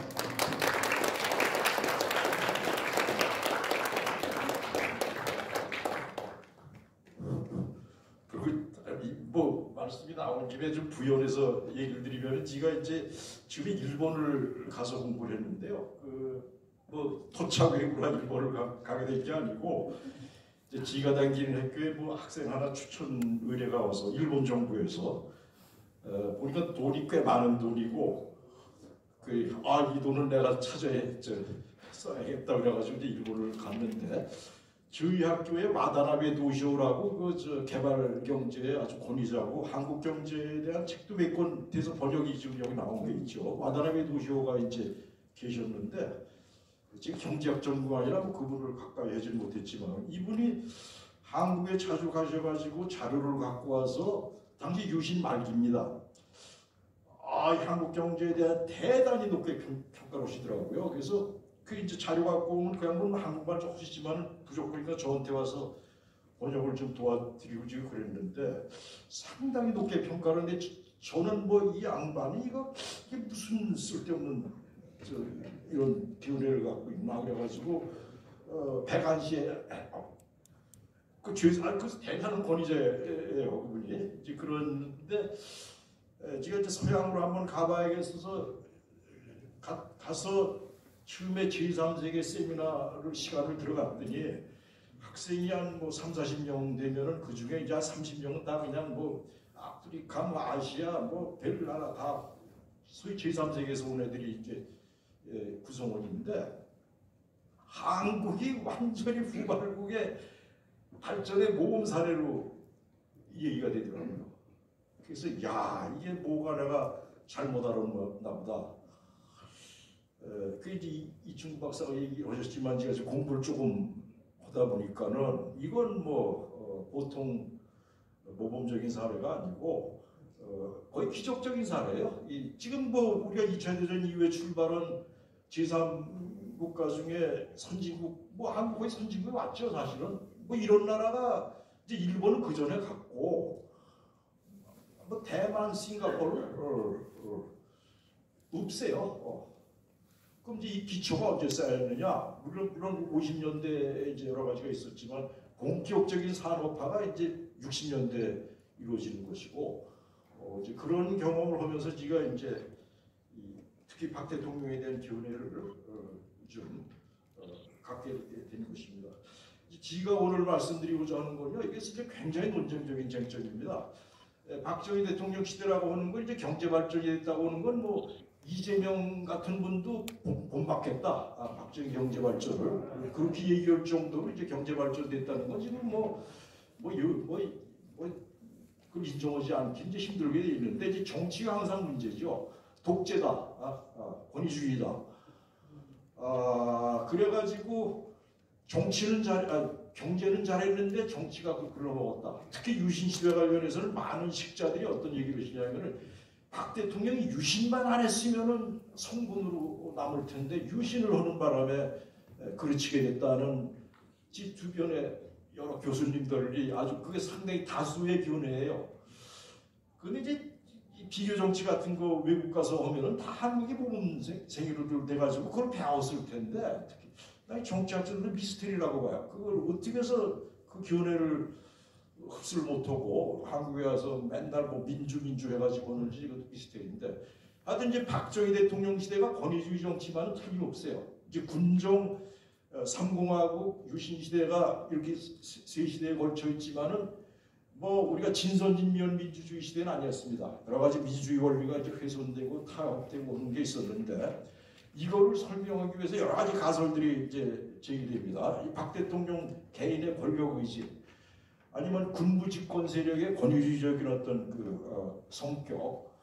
G: 그리고 뭐 말씀이 나온 김에 좀 부연해서 얘기를 드리면, 제가 이제 지금 일본을 가서 공부를 했는데요. 그 뭐 토착외국으로 일본을 가, 가게 된 게 아니고, 이제 지가 다니는 학교에 뭐 학생 하나 추천 의뢰가 와서 일본 정부에서 어, 보니까 돈이 꽤 많은 돈이고, 그 아 이 돈을 내가 찾아야 저, 써야겠다 그래가지고 이제 일본을 갔는데, 저희 학교에 와다나베 도시오라고 그 저 개발 경제에 아주 권위자고 한국 경제에 대한 책도 몇 권 돼서 번역이 지금 여기 나온 게 있죠. 와다나베 도시오가 이제 계셨는데, 지금 경제학 전공아니라 뭐 그분을 가까이 하지는 못했지만, 이분이 한국에 자주 가셔가지고 자료를 갖고 와서 당시 유신 말기입니다. 아, 한국 경제에 대한 대단히 높게 평, 평가를 하시더라고요. 그래서 그 이제 자료 갖고 오면 그냥 뭐 한국말 조금씩지만 부족하니까 저한테 와서 번역을 좀 도와드리고 지금 그랬는데, 상당히 높게 평가를 했는데, 저는 뭐 이 양반이 이거 이게 무슨 쓸데없는 저 이런 비운회를 갖고 있나 그래가지고 어, 백안시에 그 죄사 그 대단한 권위자예요 그분이. 이제 그런데 제가 이제 서양으로 한번 가봐야겠어서 가, 가서 처음에 제삼 세계 세미나를 시간을 들어갔더니, 학생이 한 뭐 삼사십 명 되면은 그 중에 이제 한 삼십 명은 다 그냥 뭐 아프리카, 뭐 아시아, 뭐 별 나라 다 소위 제삼 세계에서 온 애들이 이제 예, 구성원인데, 한국이 완전히 후발국의 발전의 모범 사례로 얘기가 되더라고요. 그래서 야, 이게 뭐가 내가 잘못 알았나 보다. 에, 그 이제 이춘국 박사가 얘기하셨지만, 제가 지금 공부를 조금 하다 보니까는 이건 뭐 어, 보통 모범적인 사례가 아니고 어, 거의 기적적인 사례예요. 이, 지금 뭐 우리가 이 차 대전 이후에 출발한 제삼 국가 중에 선진국, 뭐 한국의 선진국이 왔죠 사실은. 뭐 이런 나라가 이제 일본은 그 전에 갔고, 뭐 대만, 싱가포르 어, 어, 없어요. 어. 그럼 이제 이 기초가 언제 쌓였느냐? 물론 물론 오십 년대에 이제 여러 가지가 있었지만, 본격적인 산업화가 이제 육십 년대 이루어지는 것이고, 어, 이제 그런 경험을 하면서 제가 이제 이, 특히 박 대통령에 대한 견해를 어, 좀 어, 갖게 된 것입니다. 제가 오늘 말씀드리고자 하는 건요, 이게 진짜 굉장히 논쟁적인 쟁점입니다. 에, 박정희 대통령 시대라고 하는 건 이제 경제 발전이 됐다고 하는 건 뭐 이재명 같은 분도 본받겠다. 아, 박정희 경제 발전을 그렇게 얘기할 정도로 이제 경제 발전됐다는 건 지금 뭐뭐 뭐, 뭐, 뭐 그걸 인정하지 않기 이제 힘들게 돼 있는데, 이제 정치가 항상 문제죠. 독재다, 아, 아, 권위주의다. 아, 그래가지고 정치는 잘, 아, 경제는 잘했는데 정치가 그 글러먹었다. 특히 유신 시대 관련해서는 많은 식자들이 어떤 얘기를 하시냐면은, 박 대통령이 유신만 안 했으면은 성분으로 남을 텐데 유신을 하는 바람에 그르치게 됐다는 지 주변에 여러 교수님들이 아주 그게 상당히 다수의 견해예요. 근데 이제 이 비교 정치 같은 거 외국 가서 하면은 다 한국의 모범 생이로 돼가지고 그걸 배웠을 텐데 특히 나 정치학자들은 미스테리라고 봐요. 그걸 어떻게 해서 그 견해를 흡수를 못하고 한국에 와서 맨날 뭐 민주 민주 해가지고 오는지 이것도 미스테리인데 하여튼 이제 박정희 대통령 시대가 권위주의 정치만은 틀림없어요. 이제 군정 삼공화국 유신 시대가 이렇게 세 시대에 걸쳐 있지만은 뭐 우리가 진선진미연 민주주의 시대는 아니었습니다. 여러 가지 민주주의 원리가 이제 훼손되고 타협되고 하는 게 있었는데 이거를 설명하기 위해서 여러 가지 가설들이 이제 제기됩니다. 이 박 대통령 개인의 권력 의지 아니면 군부 집권 세력의 권위주의적인 어떤 그 어, 성격,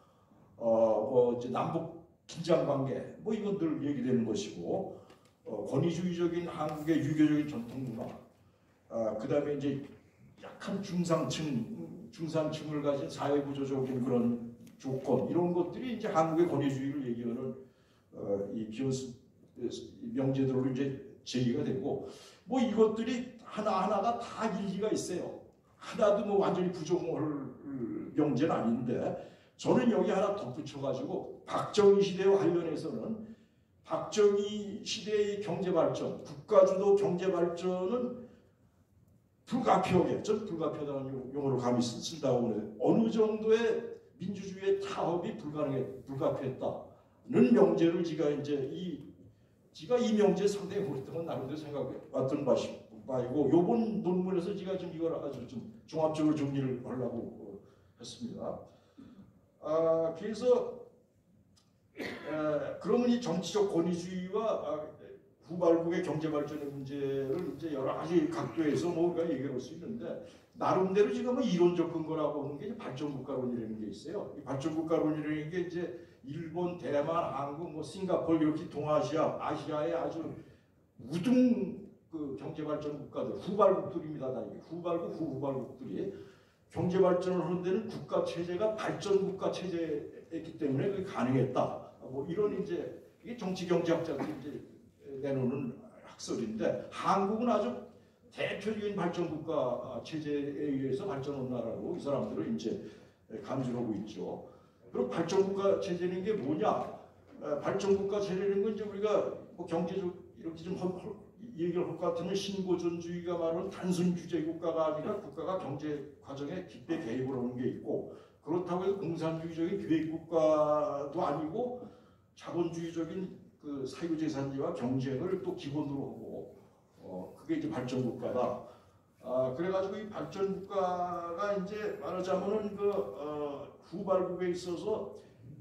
G: 어, 뭐 이제 남북 긴장 관계, 뭐 이건 늘 얘기되는 것이고, 어, 권위주의적인 한국의 유교적인 전통 문화, 아, 그 다음에 이제 약한 중상층, 중산층을 가진 사회 구조적인 그런 조건 이런 것들이 이제 한국의 권위주의를 얘기하는 어, 이 비어스 명제들로 이제 제기가 되고, 뭐 이것들이 하나 하나가 다 일리가 있어요. 하나도 뭐 완전히 부정할 명제는 아닌데 저는 여기 하나 덧붙여가지고 박정희 시대와 관련해서는 박정희 시대의 경제발전, 국가주도 경제발전은 불가피하게, 전 불가피하다는 용어를 감히 쓴다고 그래요. 어느 정도의 민주주의의 타협이 불가능해, 불가피했다는 명제를 제가 이제 이, 제가 이 명제 상당히 오랫동안 나름대로 생각해 왔던 바이고, 요번 논문에서 제가 좀 이걸 아주 좀 종합적으로 정리를 하려고 했습니다. 아, 그래서 에, 그러면 이 정치적 권위주의와 아, 후발국의 경제발전의 문제를 이제 여러 가지 각도에서 뭔가 얘기할 수 있는데 나름대로 지금 뭐 이론적 근거라고 하는 게 발전국가론이라는 게 있어요. 이 발전국가론이라는 게 이제 일본, 대만, 한국, 뭐 싱가포르 이렇게 동아시아, 아시아의 아주 우등 그 경제발전 국가들, 후발국들입니다. 다 이게 후발국, 후후발국들이 경제발전을 하는 데는 국가 체제가 발전국가 체제였기 때문에 그게 가능했다. 뭐 이런 이제 이게 정치 경제학자들이 이제 내놓는 학설인데 한국은 아주 대표적인 발전국가 체제에 의해서 발전한 나라로 이 사람들은 이제 간주하고 있죠. 그럼 발전국가 체제는 게 뭐냐? 발전국가 체제는 건 이제 우리가 뭐 경제적 이렇게 좀 얘기할 것 같으면 신고전주의가 말하는 단순 규제 국가가 아니라 국가가 경제 과정에 깊게 개입을 하는 게 있고, 그렇다고 해서 공산주의적인 계획 국가도 아니고 자본주의적인 그 사유재산제와 경쟁을 또 기본으로 하고, 어 그게 이제 발전국가다. 아 그래가지고 이 발전국가가 이제 말하자면은 그 어, 후발국에 있어서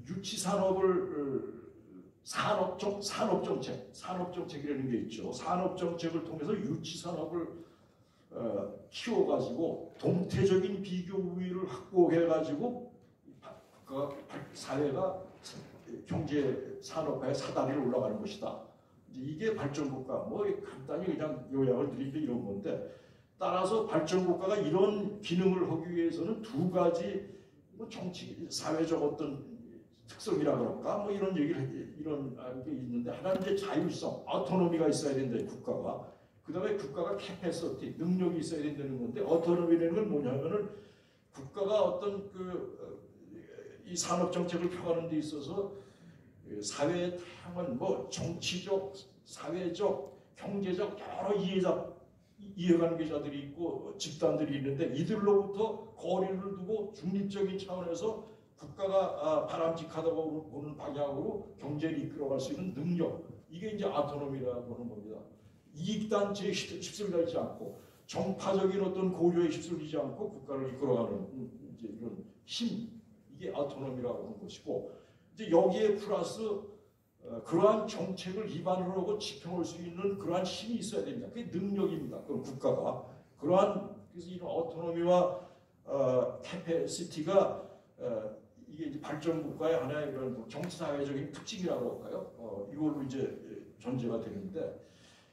G: 유치산업을 산업정, 산업정책, 산업정책이라는 게 있죠. 산업정책을 통해서 유치산업을 어, 키워가지고 동태적인 비교 우위를 확보해가지고 그 사회가 경제 산업화의 사다리로 올라가는 것이다. 이제 이게 발전국가, 뭐 간단히 그냥 요약을 드리는 이런 건데, 따라서 발전국가가 이런 기능을 하기 위해서는 두 가지 뭐 정치, 사회적 어떤 특성이라 그럴까 뭐 이런 얘기를 이런 게 있는데, 하나는 이제 자율성, 어토노미가 있어야 된다 국가가. 그 다음에 국가가 캐패시티, 능력이 있어야 된다는 건데, 어토노미라는 건 뭐냐면은 국가가 어떤 그 이 산업 정책을 펴가는 데 있어서 사회의 다양한 뭐 정치적, 사회적, 경제적 여러 이해자 이해관계자들이 있고 집단들이 있는데 이들로부터 거리를 두고 중립적인 차원에서 국가가 바람직하다고 보는 방향으로 경제를 이끌어갈 수 있는 능력, 이게 이제 아토노미라고 하는 겁니다. 이익단체에 휩쓸리지 않고 정파적인 어떤 고려에 휩쓸리지 않고 국가를 이끌어가는 이제 이런 힘, 이게 아토노미라고 하는 것이고, 이제 여기에 플러스 어, 그러한 정책을 기반으로 하고 지켜올 수 있는 그러한 힘이 있어야 됩니다. 그게 능력입니다. 그럼 국가가 그러한, 그래서 이런 어토노미와 어, 캐패시티가 어, 이게 이제 발전국가의 하나의 이런 뭐 정치사회적인 특징이라고 할까요? 어, 이걸로 이제 전제가 되는데,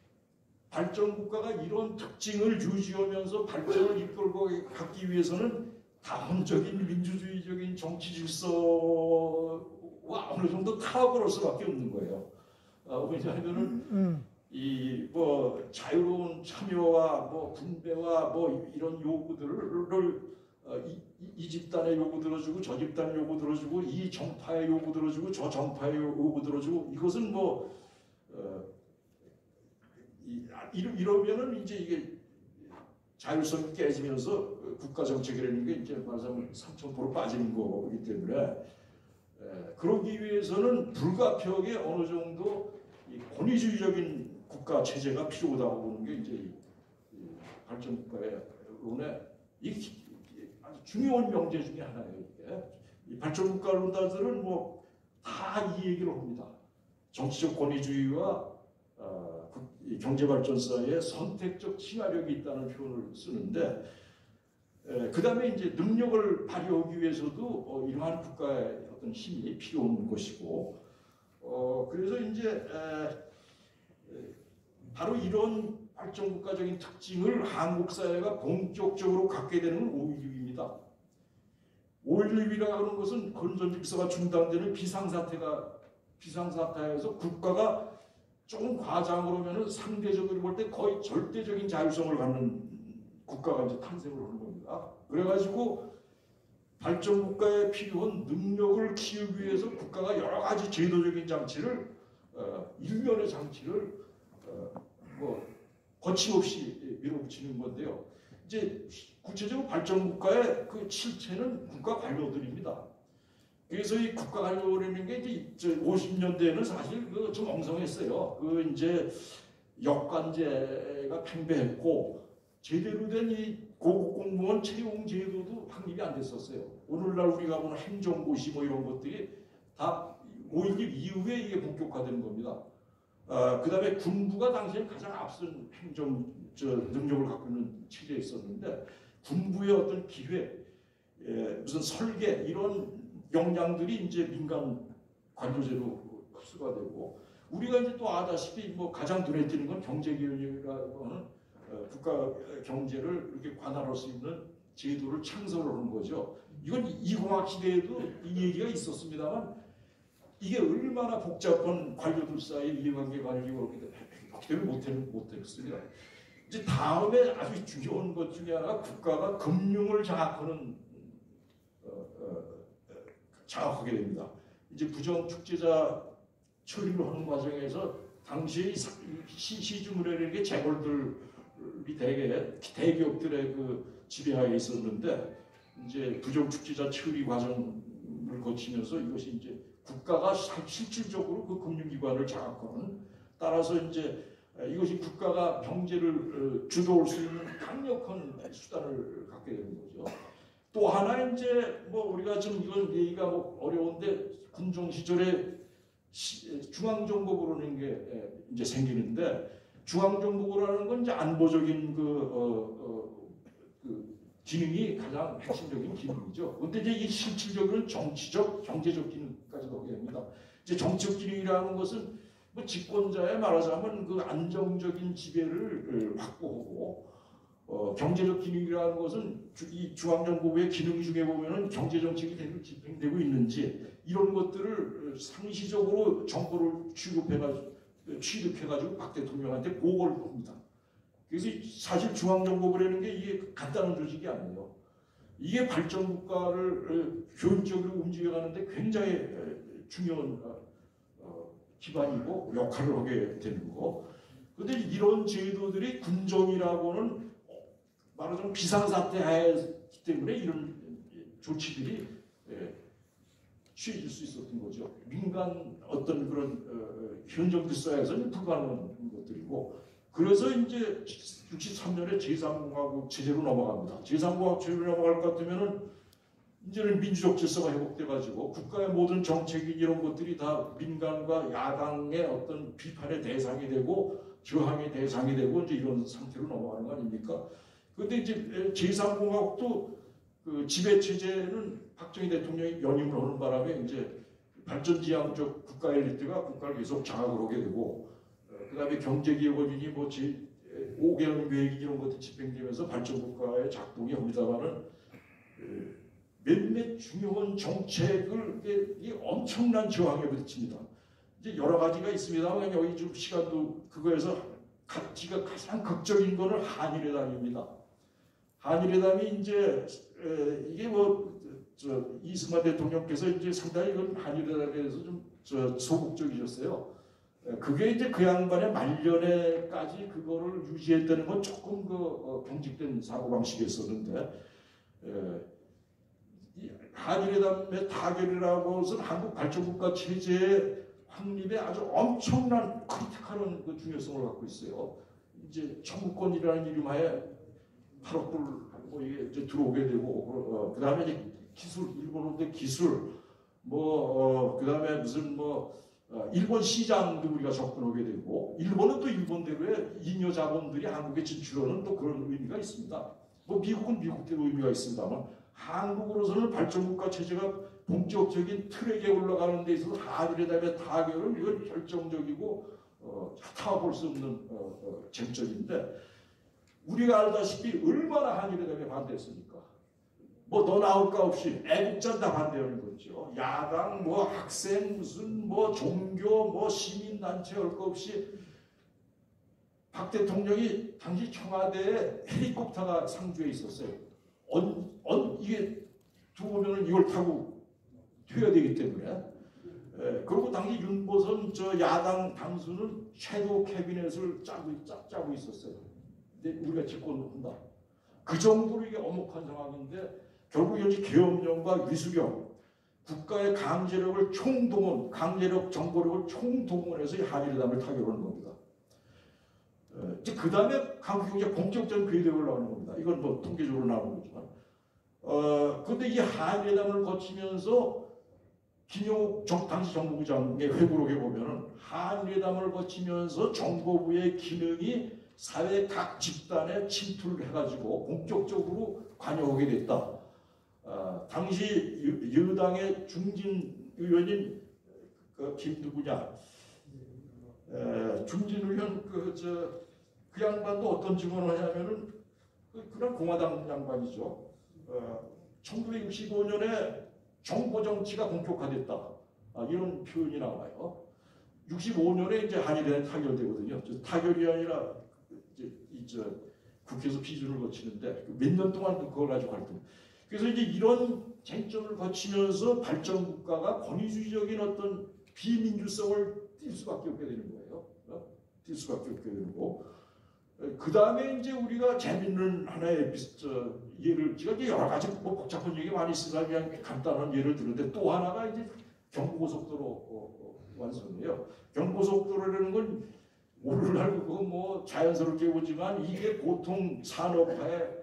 G: 발전국가가 이런 특징을 유지하면서 발전을 이끌고 가기 위해서는 다원적인 민주주의적인 정치 질서와 어느 정도 타협을 할 수밖에 없는 거예요. 어, 왜냐하면은 음. 이 뭐 자유로운 참여와 뭐 분배와 뭐 이런 요구들을 어, 이, 이, 이 집단의 요구 들어주고 저 집단 요구 들어주고 이 정파의 요구 들어주고 저 정파의 요구 들어주고 이것은 뭐 어, 이, 이러, 이러면은 이제 이게 자율성이 깨지면서 국가 정책이라는 게 이제 말하자면 삼천포로 빠지는 거기 때문에 에, 그러기 위해서는 불가피하게 어느 정도 이 권위주의적인 국가 체제가 필요하다고 보는 게 이제 이, 이 발전국가의 론의 이, 이 아주 중요한 명제 중에 하나예요. 이게. 이 발전국가론자들은 뭐 다 이 얘기를 합니다. 정치적 권위주의와 어, 경제발전 사이에 선택적 친화력이 있다는 표현을 쓰는데 그 다음에 이제 능력을 발휘하기 위해서도 어, 이러한 국가의 어떤 힘이 필요한 것이고 어, 그래서 이제 에, 에, 바로 이런 발전국가적인 특징을 한국 사회가 본격적으로 갖게 되는 건 오일육입니다. 오일육이라고 하는 것은 건전 질서가 중단되는 비상사태가 비상사태에서 국가가 조금 과장으로 하면 상대적으로 볼 때 거의 절대적인 자율성을 갖는 국가가 이제 탄생을 하는 겁니다. 그래가지고 발전국가에 필요한 능력을 키우기 위해서 국가가 여러 가지 제도적인 장치를 어, 일련의 장치를 어, 뭐 거침없이 밀어붙이는 건데요. 이제 구체적으로 발전국가의 그 실체는 국가 관료들입니다. 그래서 이 국가 관료라는 게 이제 오십 년대에는 사실 그 좀 엉성했어요. 그 이제 역관제가 팽배했고 제대로 된 이 고급 공무원 채용 제도도 확립이 안 됐었어요. 오늘날 우리가 보는 행정고시 뭐 이런 것들이 다 오일육 이후에 이게 본격화되는 겁니다. 아, 그 다음에 군부가 당시에 가장 앞선 행정 저, 능력을 갖고 있는 체제였었는데 군부의 어떤 기획, 예, 무슨 설계 이런 역량들이 이제 민간 관료제로 흡수가 되고 우리가 이제 또 아다시피 뭐 가장 눈에 띄는 건 경제기획이라고 하는 어, 국가 경제를 이렇게 관할할 수 있는 제도를 창설을 하는 거죠. 이건 이공학 시대에도 이 얘기가 있었습니다만 이게 얼마나 복잡한 관료들 사이에 이해관계 관리가 그렇기 때문에 못했, 못했습니다. 이제 다음에 아주 중요한 것 중에 하나가 국가가 금융을 장악하는 어, 어, 장악하게 됩니다. 이제 부정축제자 처리를 하는 과정에서 당시 시주문이라는 게 재벌들이 대개 대기업들의 그 지배하에 있었는데 이제 부정축제자 처리 과정을 거치면서 이것이 이제 국가가 실질적으로 그 금융기관을 장악하는 따라서 이제 이것이 국가가 경제를 주도할 수 있는 강력한 수단을 갖게 되는 거죠. 또 하나 이제 뭐 우리가 지금 이건 얘기가 뭐 어려운데 군종 시절에 중앙정보부라는 게 이제 생기는데 중앙정보부라는 건 이제 안보적인 그, 어, 어, 그 기능이 가장 핵심적인 기능이죠. 그런데 이제 이 실질적으로는 정치적, 경제적 기능까지도 하게 됩니다. 이제 정치적 기능이라는 것은 뭐 집권자에 말하자면 그 안정적인 지배를 확보하고 어, 경제적 기능이라는 것은 주, 이 중앙정보부의 기능 중에 보면은 경제정책이 제대로 집행되고 있는지 이런 것들을 상시적으로 정보를 취급해가지고 취득해가지고 박 대통령한테 보고를 합니다. 그래서 사실 중앙정보부라는 게 이게 간단한 조직이 아니에요. 이게 발전국가를 효율적으로 움직여가는데 굉장히 중요한 어, 기반이고 역할을 하게 되는 거. 그런데 이런 제도들이 군정이라고는 말하자면 비상사태 하였기 때문에 이런 조치들이 취해질 수 있었던 거죠. 민간 어떤 그런 어, 현정 질서에서는 불가능한 것들이고 그래서 이제 육십삼 년에 제삼공화국 체제로 넘어갑니다. 제삼공화국 체제로 넘어갈 것 같으면은 이제는 민주적 질서가 회복돼가지고 국가의 모든 정책이 이런 것들이 다 민간과 야당의 어떤 비판의 대상이 되고 저항의 대상이 되고 이제 이런 상태로 넘어가는 거 아닙니까? 그런데 이제 제삼공화국도 그 지배 체제는 박정희 대통령이 연임을 하는 바람에 이제 발전지향적 국가 엘리트가 국가를 계속 장악을 하게 되고 그 다음에 경제기획원인이 뭐 오 개년 계획 이런 것들 집행되면서 발전국가의 작동이 합니다만은 몇몇 중요한 정책을 이게 엄청난 저항에 부딪힙니다. 이제 여러 가지가 있습니다만 여기 좀 시간도 그거에서 가치가 가장 극적인 거는 한일회담입니다. 한일회담이 이제 에, 이게 뭐 저 이승만 대통령께서 이제 상당히 이건 한일회담에 대해서 좀 저 소극적이셨어요. 에, 그게 이제 그 양반의 말년에까지 그거를 유지했다는 건 조금 그 어, 경직된 사고 방식이었었는데 에, 이 한일회담의 타결이라고 해서 한국 발전국가 체제의 확립에 아주 엄청난 크리티컬한 그 중요성을 갖고 있어요. 이제 청구권이라는 이름하에 팔억 불 뭐 이게 이제 들어오게 되고 어, 그 다음에 이제 기술 일본어인데 기술 뭐 어, 그 다음에 무슨 뭐 어, 일본 시장도 우리가 접근하게 되고 일본은 또 일본대로의 잉여 자본들이 한국에 진출하는 또 그런 의미가 있습니다. 뭐 미국은 미국대로 의미가 있습니다만 한국으로서는 발전국가 체제가 본격적인 트랙에 올라가는 데 있어서 한일회담의 타결은 이건 결정적이고 어, 타볼 수 없는 어, 어, 쟁점인데 우리가 알다시피 얼마나 한일회담에 반대했습니까? 뭐 너 나올 거 없이 애국자 다 반대하는 거죠. 야당 뭐 학생 무슨 뭐 종교 뭐 시민단체 할 거 없이 박 대통령이 당시 청와대에 헬리콥터가 상주해 있었어요. 언, 언, 이게 두고면은 이걸 타고 튀어야 되기 때문에. 에, 그리고 당시 윤보선 저 야당 당수는 섀도우 캐비넷을 짜고, 짜, 짜고 있었어요. 근데 우리가 집권한다. 그 정도로 이게 엄혹한 상황인데 결국 현재 계엄령과 위수령, 국가의 강제력을 총동원, 강제력, 정보력을 총동원해서 이 한일회담을 타결하는 겁니다. 에, 이제 그 다음에 한국 경제 본격적인 궤도에 올라가는 겁니다. 이건 뭐 통계적으로 나오는 거지만. 어, 근데 이 한일회담을 거치면서 김영욱 정, 당시 정부부장의 회고록에 보면은 한일회담을 거치면서 정보부의 기능이 사회 각 집단에 침투를 해가지고 본격적으로 관여하게 됐다. 어, 당시 여, 여당의 중진 의원인 그 김 누구냐, 에, 중진 의원 그 저 그 양반도 어떤 증언을 하냐면은 그, 그런 공화당 양반이죠. 어, 천구백육십오 년에 정보 정치가 본격화됐다. 아, 이런 표현이 나와요. 육십오 년에 이제 한일회담이 타결되거든요. 타결이 아니라 이제 이제 국회에서批准을 거치는데 몇 년 동안 그걸 가지고 갈등. 그래서 이제 이런 쟁점을 거치면서 발전 국가가 권위주의적인 어떤 비민주성을 띌 수밖에 없게 되는 거예요. 어? 띌 수밖에 없게 되고. 그 다음에 이제 우리가 재밌는 하나의 저 예를 제가 이제 여러 가지 뭐 복잡한 얘기 많이 쓰다 그냥 간단한 예를 들었는데 또 하나가 이제 경부고속도로 어, 어, 완성이에요. 경부고속도로라는 건 오늘날 그거 뭐 자연스럽게 보지만 이게 보통 산업화의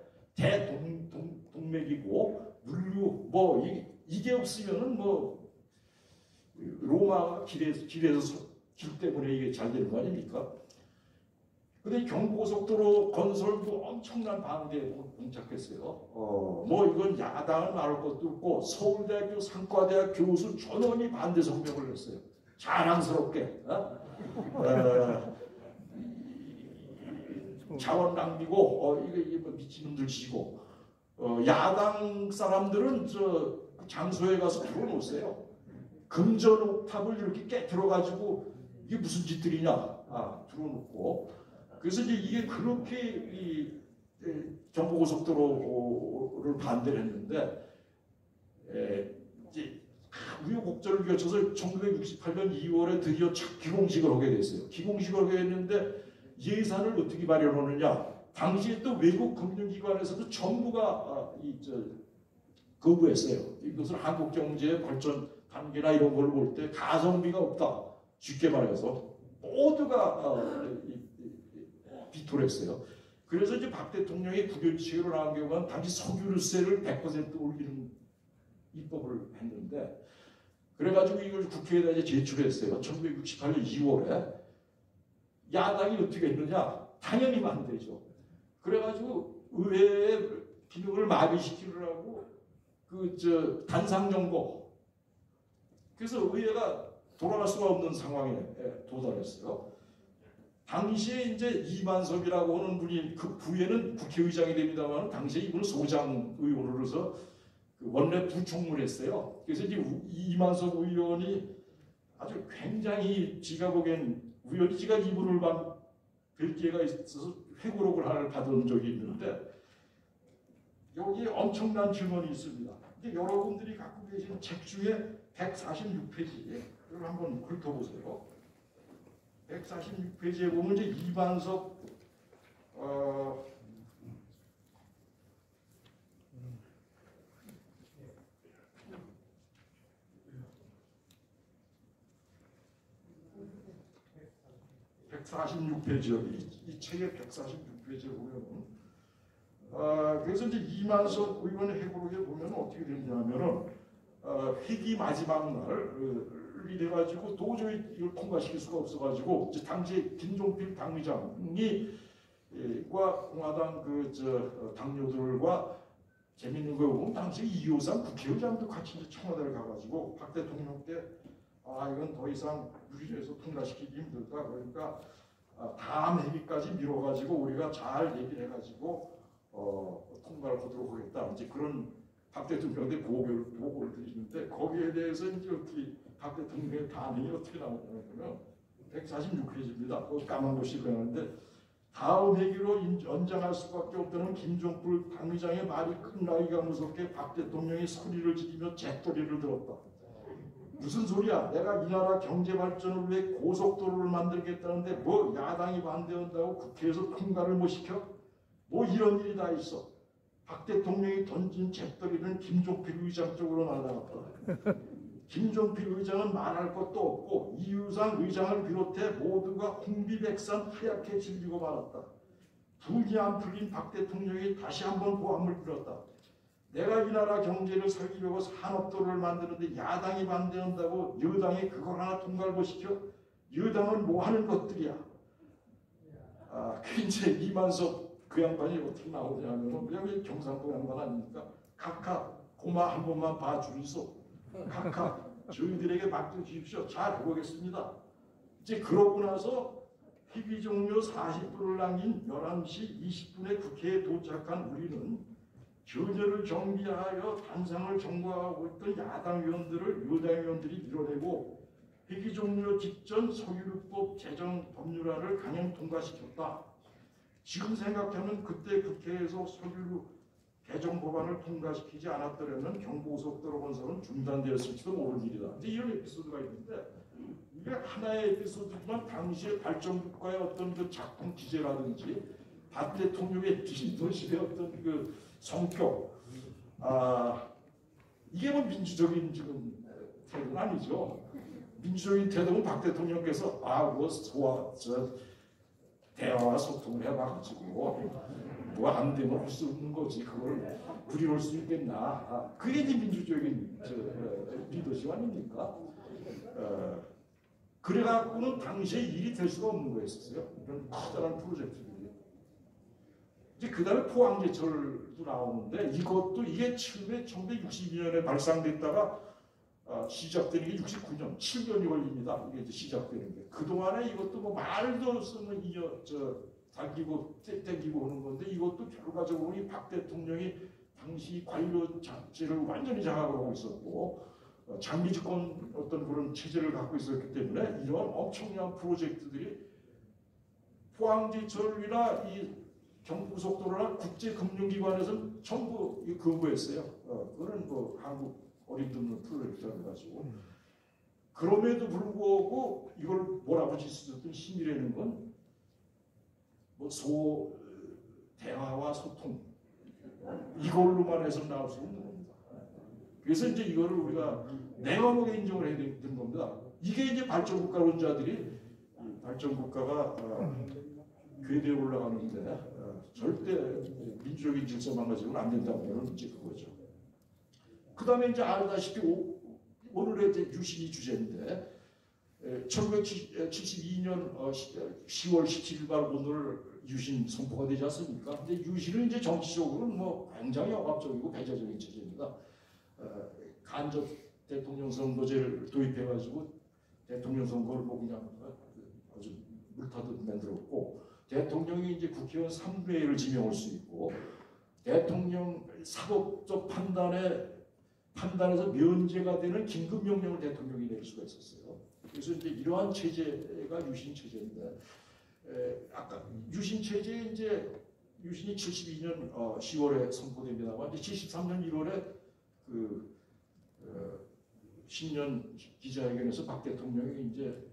G: 대동맥이고 물류 뭐 이, 이게 없으면은 뭐 로마가 길에서 길에서 길 때문에 이게 잘 되는 거 아닙니까? 근데 경부고속도로 건설도 엄청난 반대에 봉착했어요. 어, 뭐 이건 야당은 말할 것도 없고 서울대학교 상과대학 교수 전원이 반대 성명을 냈어요. 자랑스럽게. 어? 어, 자원 낭비고 어, 이게, 이게 뭐 미친놈들 지고 어, 야당 사람들은 저 장소에 가서 들어놓으세요. 금전 옥탑을 이렇게 깨트려가지고 이게 무슨 짓들이냐 아, 들어놓고 그래서 이제 이게 그렇게 이 경부고속도로를 반대를 했는데 에, 이제 우여곡절을 거쳐서 천구백육십팔 년 이월에 드디어 기공식을 하게 됐어요. 기공식을 하게 됐는데 예산을 어떻게 마련하느냐? 당시에 또 외국 금융기관에서도 전부가 아, 이, 저, 거부했어요. 이것을 한국 경제의 발전 단계나 이런 걸 볼 때 가성비가 없다. 쉽게 말해서 모두가 어, 이, 비토했어요. 그래서 이제 박 대통령이 국유치기로 나온 경우는 당시 석유세를 백 퍼센트 올리는 입법을 했는데 그래가지고 이걸 국회에다 이제 제출했어요. 천구백육십팔 년 이월에 야당이 어떻게 했느냐? 당연히 반대죠. 그래가지고 의회의 기능을 마비시키려고 그 저 단상 정보. 그래서 의회가 돌아갈 수가 없는 상황에 도달했어요. 당시에 이제 이만섭이라고 하는 분이 그 부에는 국회의장이 됩니다만 당시에 이분은 소장 의원으로서 그 원내 부총무를 했어요. 그래서 이제 이만섭 의원이 아주 굉장히 지가 보기엔 우연히 지가 이분을 반 뵐 기회가 있어서 회고록을 하나를 받은 적이 있는데 여기에 엄청난 질문이 있습니다. 근데 여러분들이 갖고 계신 책 중에 백사십육 페이지를 한번 훑어보세요. 백사십육 페이지에 보면 이제 이만석 어, 백사십육 페이지요. 이, 이 책의 백사십육 페이지에 보면은 어, 그래서 이제 이만석 의원의 회고록에 보면 어떻게 되냐면은 어, 회기 마지막 날이 돼가지고 도저히 이걸 통과시킬 수가 없어가지고 이제 당시 김종필 당의장이 과 공화당 그 저 당료들과 재밌는 거 보면 당시 이호상 국회의장도 같이 이제 청와대를 가가지고 박 대통령께 아 이건 더 이상 유리에서 통과시키기 힘들다. 그러니까 아, 다음 회기까지 미뤄가지고 우리가 잘 얘기를 해가지고 어, 통과를 하도록 하겠다. 이제 그런 박 대통령한테 보고를, 보고를 드리는데 거기에 대해서 이제 어떻게 박 대통령의 반응이 어떻게 나오냐면 백사십육 페이지입니다. 그 까만 글씨 그러는데 다음 회기로 연장할 수밖에 없다는 김종필 당의장의 말이 끝나기가 무섭게 박 대통령이 소리를 지르며 잿소리를 들었다. 무슨 소리야? 내가 이 나라 경제 발전을 위해 고속도로를 만들겠다는데 뭐 야당이 반대한다고 국회에서 통과를 못 시켜? 뭐 이런 일이 다 있어. 박 대통령이 던진 잿더리는 김종필 의장 쪽으로 날아갔다. 김종필 의장은 말할 것도 없고 이유상 의장을 비롯해 모두가 홍비백산 하얗게 질리고 말았다. 분이 안 풀린 박 대통령이 다시 한번 고함을 빌었다. 내가 이 나라 경제를 살리려고 산업도로를 만드는데 야당이 반대한다고 여당이 그걸 하나 통과를 못 시켜? 여당은 뭐 하는 것들이야? 아, 그 이제 이만석 그 양반이 어떻게 나오냐면 그냥 경상도 양반 아닙니까? 각각 고마 한 번만 봐주이소. 각각 저희들에게 맡겨주십시오. 잘 해보겠습니다. 이제 그러고 나서 회기 종료 사십 분을 남긴 열한 시 이십 분에 국회에 도착한 우리는 전열을 정비하여 단상을 점거하고 있던 야당 의원들을 여당 의원들이 밀어내고 회기 종료 직전 석유류법 제정 법률안을 강행 통과시켰다. 지금 생각하면 그때 국회에서 석유류 개정 법안을 통과시키지 않았더라면 경부고속도로 건설은 중단되었을지도 모르는 일이다. 이제 이런 에피소드가 있는데 이게 하나의 에피소드지만 당시의 발전국가의 어떤 그 작동 기제라든지 박 대통령의 리더십의 어떤 그 성격, 아 이게 뭐 민주적인 지금 태도는 아니죠. 민주적인 태도는 박 대통령께서 아뭐 소화 저 대화와 소통을 해봐가지고 뭐 안 되면 할 수 없는 거지 그걸 부려올 수 있겠나. 아, 그게 이제 민주적인 저, 어, 리더십 아닙니까? 어, 그래갖고는 당시에 일이 될 수가 없는 거였어요. 이런 커다란 프로젝트들이. 이제 그 다음에 포항제철도 나오는데 이것도 이게 처음에 천구백육십이 년에 발상됐다가 어, 시작되는 게 육십구 년, 칠 년이 걸립니다. 이게 이제 시작되는 게. 그동안에 이것도 뭐 말도 쓰는 이어, 저, 당기고 땡기고 하는 건데 이것도 결과적으로 이 박 대통령이 당시 관료 자체를 완전히 장악을 하고 있었고 어, 장기 집권 어떤 그런 체제를 갖고 있었기 때문에 이런 엄청난 프로젝트들이 포항제철이나 이 경부고속도로나 국제금융기관에서는 전부 근거했어요. 어, 그거는 뭐 한국 어림없는 프로젝트라 가지고 그럼에도 불구하고 이걸 몰아붙일 수 있었던 힘이라는 건 뭐 소 대화와 소통 이걸로만 해서 나올 수 없는 겁니다. 그래서 이제 이거를 우리가 내감하게 인정을 해야 되는 겁니다. 이게 이제 발전국가론자들이 발전국가가 어, 궤도에 올라가는데 어, 절대 민주적인 질서 망가지면 안 된다고 하는 이제 그거죠. 그 다음에 이제 알다시피 오, 오늘의 이제 유신이 주제인데 천구백칠십이 년 시월 십칠 일 날 오늘 유신 선포가 되지 않습니까? 근데 유신은 이제 정치적으로는 뭐 굉장히 억압적이고 배제적인 체제입니다. 어, 간접 대통령 선거제를 도입해가지고 대통령 선거를 뭐 그냥 아주 물타듯 만들었고 대통령이 이제 국회의원 삼 분의 일을 지명할 수 있고 대통령 사법적 판단에 판단에서 면제가 되는 긴급명령을 대통령이 내릴 수가 있었어요. 그래서 이제 이러한 체제가 유신 체제인데, 에, 아까 유신 체제에 이제 유신이 칠십이 년 어, 시월에 선포됩니다만 이제 칠십삼 년 일월에 그 어, 신년 기자회견에서 박 대통령이 이제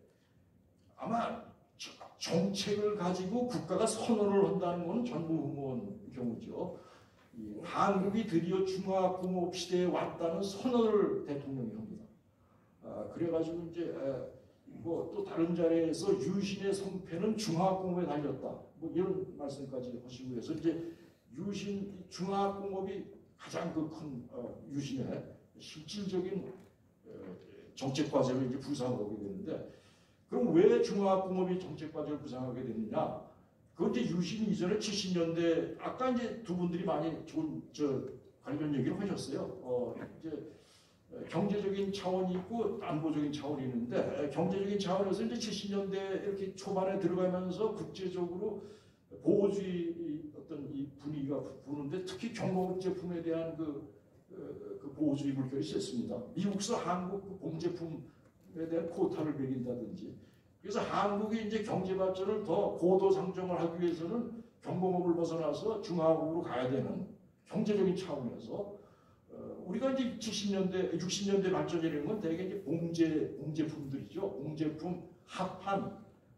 G: 아마 정책을 가지고 국가가 선언을 한다는 것은 전무후무한 경우죠. 이 한국이 드디어 중화공업 시대에 왔다는 선언을 대통령이 합니다. 아, 그래가지고 이제 뭐 또 다른 자리에서 유신의 성패는 중화공업에 달렸다. 뭐 이런 말씀까지 하시고 해서 이제 유신 중화공업이 가장 그 큰 어, 유신의 실질적인 어, 정책 과제를 이제 부상하게 되는데. 그럼 왜 중화공업이 정책 과제를 부상하게 됐느냐? 그건 이제 유신 이전에 칠십 년대 아까 이제 두 분들이 많이 좋은 저 관련 얘기를 하셨어요. 어 이제 경제적인 차원이 있고 안보적인 차원이 있는데 경제적인 차원에서 이제 칠십 년대 이렇게 초반에 들어가면서 국제적으로 보호주의 어떤 이 분위기가 부는데 특히 경공업 제품에 대한 그, 그 보호주의 물결이 셌습니다. 미국서 한국 그 공제품에 대한 코타를 매긴다든지. 그래서 한국이 이제 경제 발전을 더 고도 상정을 하기 위해서는 경공업을 벗어나서 중화업으로 가야 되는 경제적인 차원에서 어, 우리가 이제 칠십 년대, 육십 년대 발전이라는 건 대개 이제 봉제, 봉제품들이죠. 봉제품, 합판,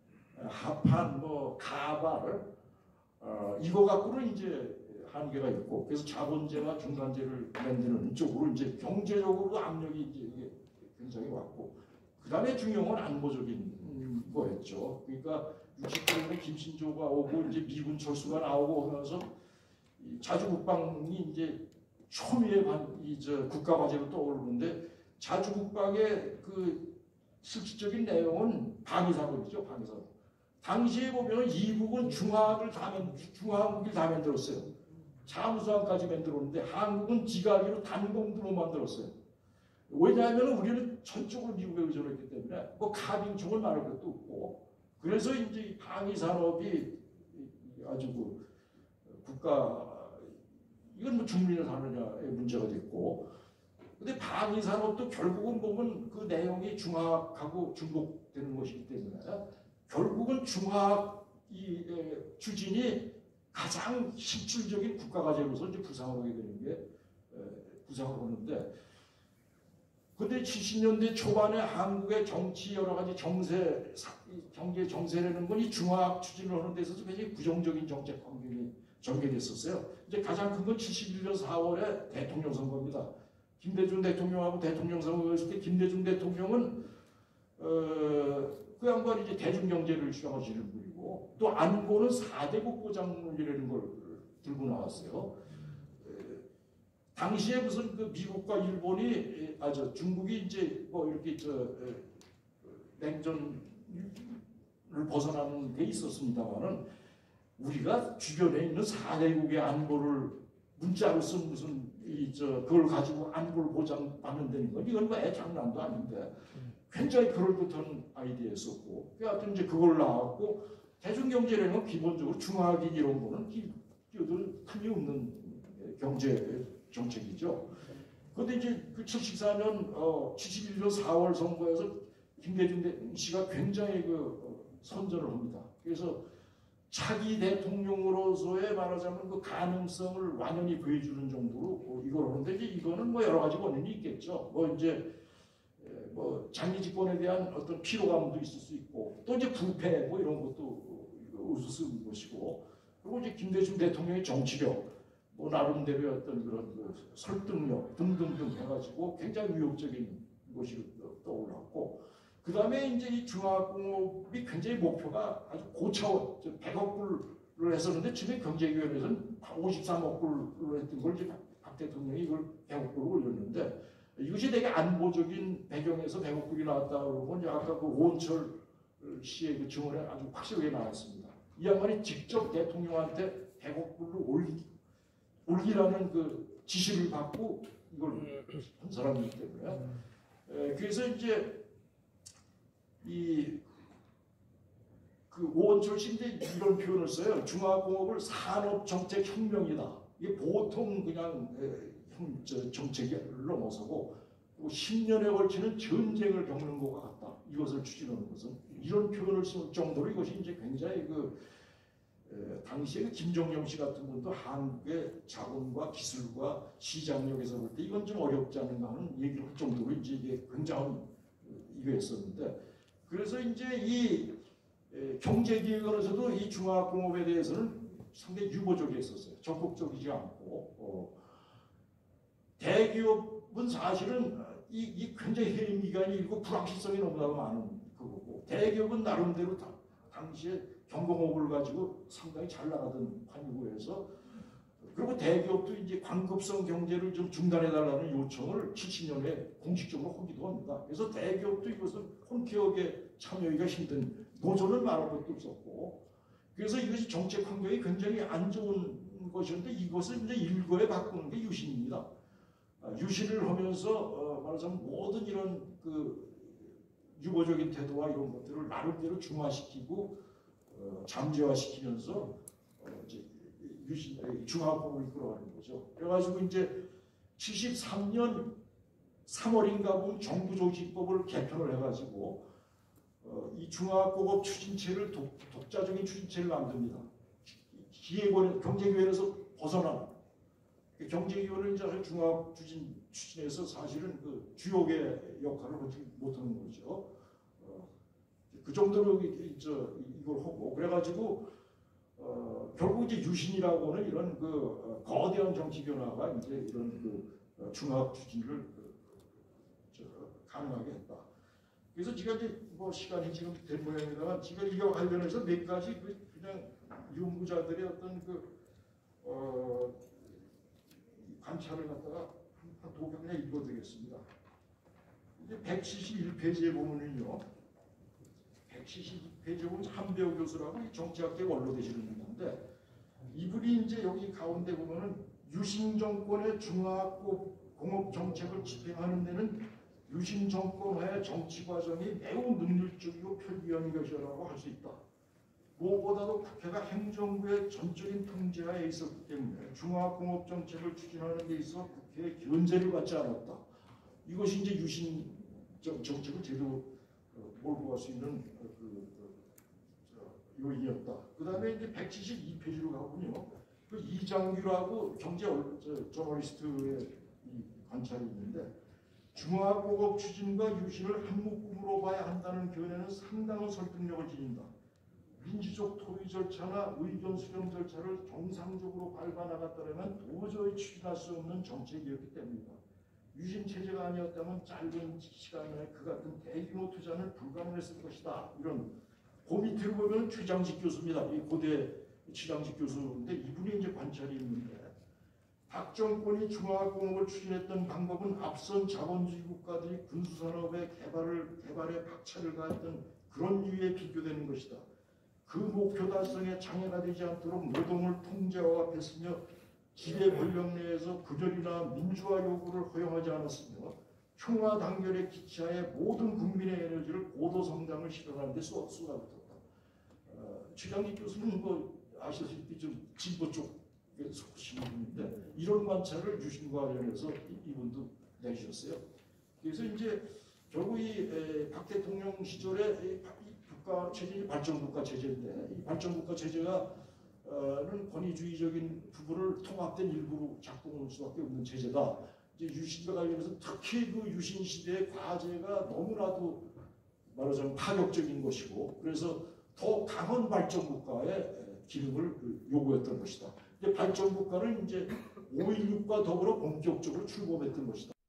G: 합판, 뭐 가발, 어, 이거 갖고는 이제 한계가 있고, 그래서 자본재와 중간재를 만드는 쪽으로 이제 경제적으로 압력이 이제 굉장히 왔고, 그 다음에 중요한 건 안보적인 거였죠. 그러니까 육십 년에 김신조가 오고 이제 미군 철수가 나오고 하면서 자주국방이 이제 초미의 이저 국가 과제로 떠오르는데 자주국방의 그 실질적인 내용은 방위산업이죠. 방위산업. 당시에 보면 이북은 중화학을 다 만, 중화학을 다 만들었어요. 잠수함까지 만들었는데 한국은 지가기로 단공두로 만들었어요. 왜냐하면 우리는 전적으로 미국에 의존했기 때문에 뭐 카빙총을 말할 것도 없고 그래서 이제 방위 산업이 아주 그 국가 이건 뭐 중민을 하느냐의 문제가 됐고 근데 방위 산업도 결국은 보면 그 내용이 중화학하고 중복되는 것이기 때문에 결국은 중화학 이 추진이 가장 실질적인 국가 과제로서 이제 부상을 하게 되는 게 부상을 하는데. 근데 칠십 년대 초반에 한국의 정치 여러 가지 정세, 경제 정세라는 건 이 중화학 추진을 하는 데 있어서 굉장히 부정적인 정책 환경이 전개됐었어요. 이제 가장 큰 건 칠십일 년 사월에 대통령 선거입니다. 김대중 대통령하고 대통령 선거가 있을 때 김대중 대통령은 어, 그 양반이 이제 대중경제를 주장하시는 분이고 또 안보는 사 대 국보장이라는 걸 들고 나왔어요. 당시에 무슨 그 미국과 일본이 아저 중국이 이제 뭐 이렇게 저 냉전을 벗어나는 게 있었습니다만은 우리가 주변에 있는 사 대국의 안보를 문자로 쓴 무슨 이 저 그걸 가지고 안보를 보장받는다는 건 이건 뭐 애장난도 아닌데 굉장히 그럴듯한 아이디어였었고 하여튼 이제 그걸 나왔고 대중경제라는 건 기본적으로 중화학인 이런 거는 끼어들 틈이 없는 경제 정책이죠. 그런데 이제 그 칠십사 년, 어, 칠십일 년 사월 선거에서 김대중 씨가 굉장히 그 선전을 합니다. 그래서 차기 대통령으로서의 말하자면 그 가능성을 완연히 보여주는 정도로 이걸 하는데 이제 이거는 뭐 여러 가지 원인이 있겠죠. 뭐 이제 뭐 장기 집권에 대한 어떤 피로감도 있을 수 있고 또 이제 부패 뭐 이런 것도 우스스운 것이고 그리고 이제 김대중 대통령의 정치력 뭐 나름대로의 어떤 그런 그 설득력 등등등 해가지고 굉장히 위협적인 것이 떠올랐고 그 다음에 이제 이 중화공업이 굉장히 목표가 아주 고차원 백억 불을 했었는데 지금 경제위원회에서는 오십삼억 불로 했던 걸 이제 박 대통령이 이걸 백억 불로 올렸는데 이것이 되게 안보적인 배경에서 백억 불이 나왔다 그러면 아까 그 오은철 씨의 그 증언에 아주 확실하게 나왔습니다. 이 양반이 직접 대통령한테 백억 불로 올리 올리라는 그 지시를 받고 이걸 한 사람이기 때문에 에, 그래서 이제 이 그 오원철 씨인데 이런 표현을 써요. 중화공업을 산업정책혁명이다. 이게 보통 그냥 에, 형, 저, 정책을 넘어서고 십 년에 걸치는 전쟁을 겪는 것 같다. 이것을 추진하는 것은 이런 표현을 쓸 정도로 이것이 이제 굉장히 그 에, 당시에 김정영 씨 같은 분도 한국의 자본과 기술과 시장력에서 볼 때 이건 좀 어렵지 않은가 하는 얘기를 할 정도로 이제 이게 굉장한 이거였었는데, 그래서 이제 이 에, 경제기획원에서도 이 중화학공업에 대해서는 상당히 유보적이었었어요. 적극적이지 않고 어, 대기업은 사실은 이, 이 굉장히 해임 기간이 있고 불확실성이 너무나 많은 그거고, 대기업은 나름대로 다, 당시에 경공업을 가지고 상당히 잘 나가던 판이고 해서, 그리고 대기업도 이제 광급성 경제를 좀 중단해달라는 요청을 칠십 년에 공식적으로 하기도 합니다. 그래서 대기업도 이것을 혼쾌하게 참여하기가 힘든, 노조는 말할 것도 없었고, 그래서 이것이 정책 환경이 굉장히 안 좋은 것이었는데 이것을 이제 일거에 바꾸는 게 유신입니다. 유신을 하면서 어, 말하자면 모든 이런 그 유보적인 태도와 이런 것들을 나름대로 중화시키고 어, 잠재화시키면서 어, 이제 유신 중화공을 이끌어가는 거죠. 그래가지고 이제 칠십삼 년 삼월인가 보면 정부조직법을 개편을 해가지고 어, 이 중화공업 추진체를 독, 독자적인 추진체를 만듭니다. 기획원 경제기획에서 벗어나는. 경제기원은 이제 중앙 추진, 추진에서 사실은 그 주역의 역할을 하지 못하는 거죠. 어, 그 정도로 이제 이걸 하고, 그래가지고, 어, 결국 이제 유신이라고 하는 이런 그 어, 거대한 정치 변화가 이제 이런 그 어, 중앙 추진을 그, 저, 가능하게 했다. 그래서 제가 이제 뭐 시간이 지금 된 모양입니다만, 제가 이와 관련해서 몇 가지 그 그냥 연구자들의 어떤 그, 어, 관찰을 갖다가 한 두 편에 읽어드리겠습니다. 이제 백칠십일 페이지에 보면은요, 백칠십이 페이지에 보면 한배우 교수라고 정치학계 원로 되시는 분인데, 이분이 이제 여기 가운데 보면은 유신 정권의 중화공업 정책을 집행하는 데는 유신 정권의 정치 과정이 매우 능률적이고 편리한 것이라고 할 수 있다. 무엇보다도 국회가 행정부의 전적인 통제하에 있었기 때문에 중화공업 정책을 추진하는 데 있어 국회의 견제를 받지 않았다. 이것이 이제 유신 정책을 제대로 몰고 갈 수 있는 그, 그, 요인이었다. 그 다음에 이제 백칠십이 페이지로 가보면요, 그 이장규라고 경제 저널리스트의 이 관찰이 있는데, 중화공업 추진과 유신을 한 묶음으로 봐야 한다는 견해는 상당한 설득력을 지닌다. 민주적 토의 절차나 의견 수렴 절차를 정상적으로 밟아 나갔다면 도저히 추진할 수 없는 정책이었기 때문이다. 유신 체제가 아니었다면 짧은 시간 내에 그 같은 대규모 투자는 불가능했을 것이다. 이런, 그 밑을 보면 최장식 교수입니다. 이 고대 최장식 교수인데 이분이 이제 관찰이 있는데, 박 정권이 중화공업을 추진했던 방법은 앞선 자본주의 국가들이 군수산업의 개발을 개발에 박차를 가했던 그런 유에 비교되는 것이다. 그 목표 달성에 장애가 되지 않도록 노동을 통제화합했으며 지배 권력 내에서 분열이나 민주화 요구를 허용하지 않았으며 평화 단결의 기치하에 모든 국민의 에너지를 고도 성장을 실현하는 데 쏟아붓었다. 어, 최장식 교수는 뭐 아시다시피 좀 진보 쪽에 속하시는 분인데 이런 관찰을 유신과 관련해서 이분도 내주셨어요. 그래서 이제 결국 이 박 대통령 시절에 국가 체제이 발전국가 체제인데, 이 발전국가 체제가 는 권위주의적인 부분을 통합된 일부로 작동할 수밖에 없는 체제다. 이제 유신과 관련해서 특히 그 유신 시대의 과제가 너무나도 말하자면 파격적인 것이고, 그래서 더 강한 발전국가의 기능을 요구했던 것이다. 근데 발전국가는 이제 오일육과 더불어 본격적으로 출범했던 것이다.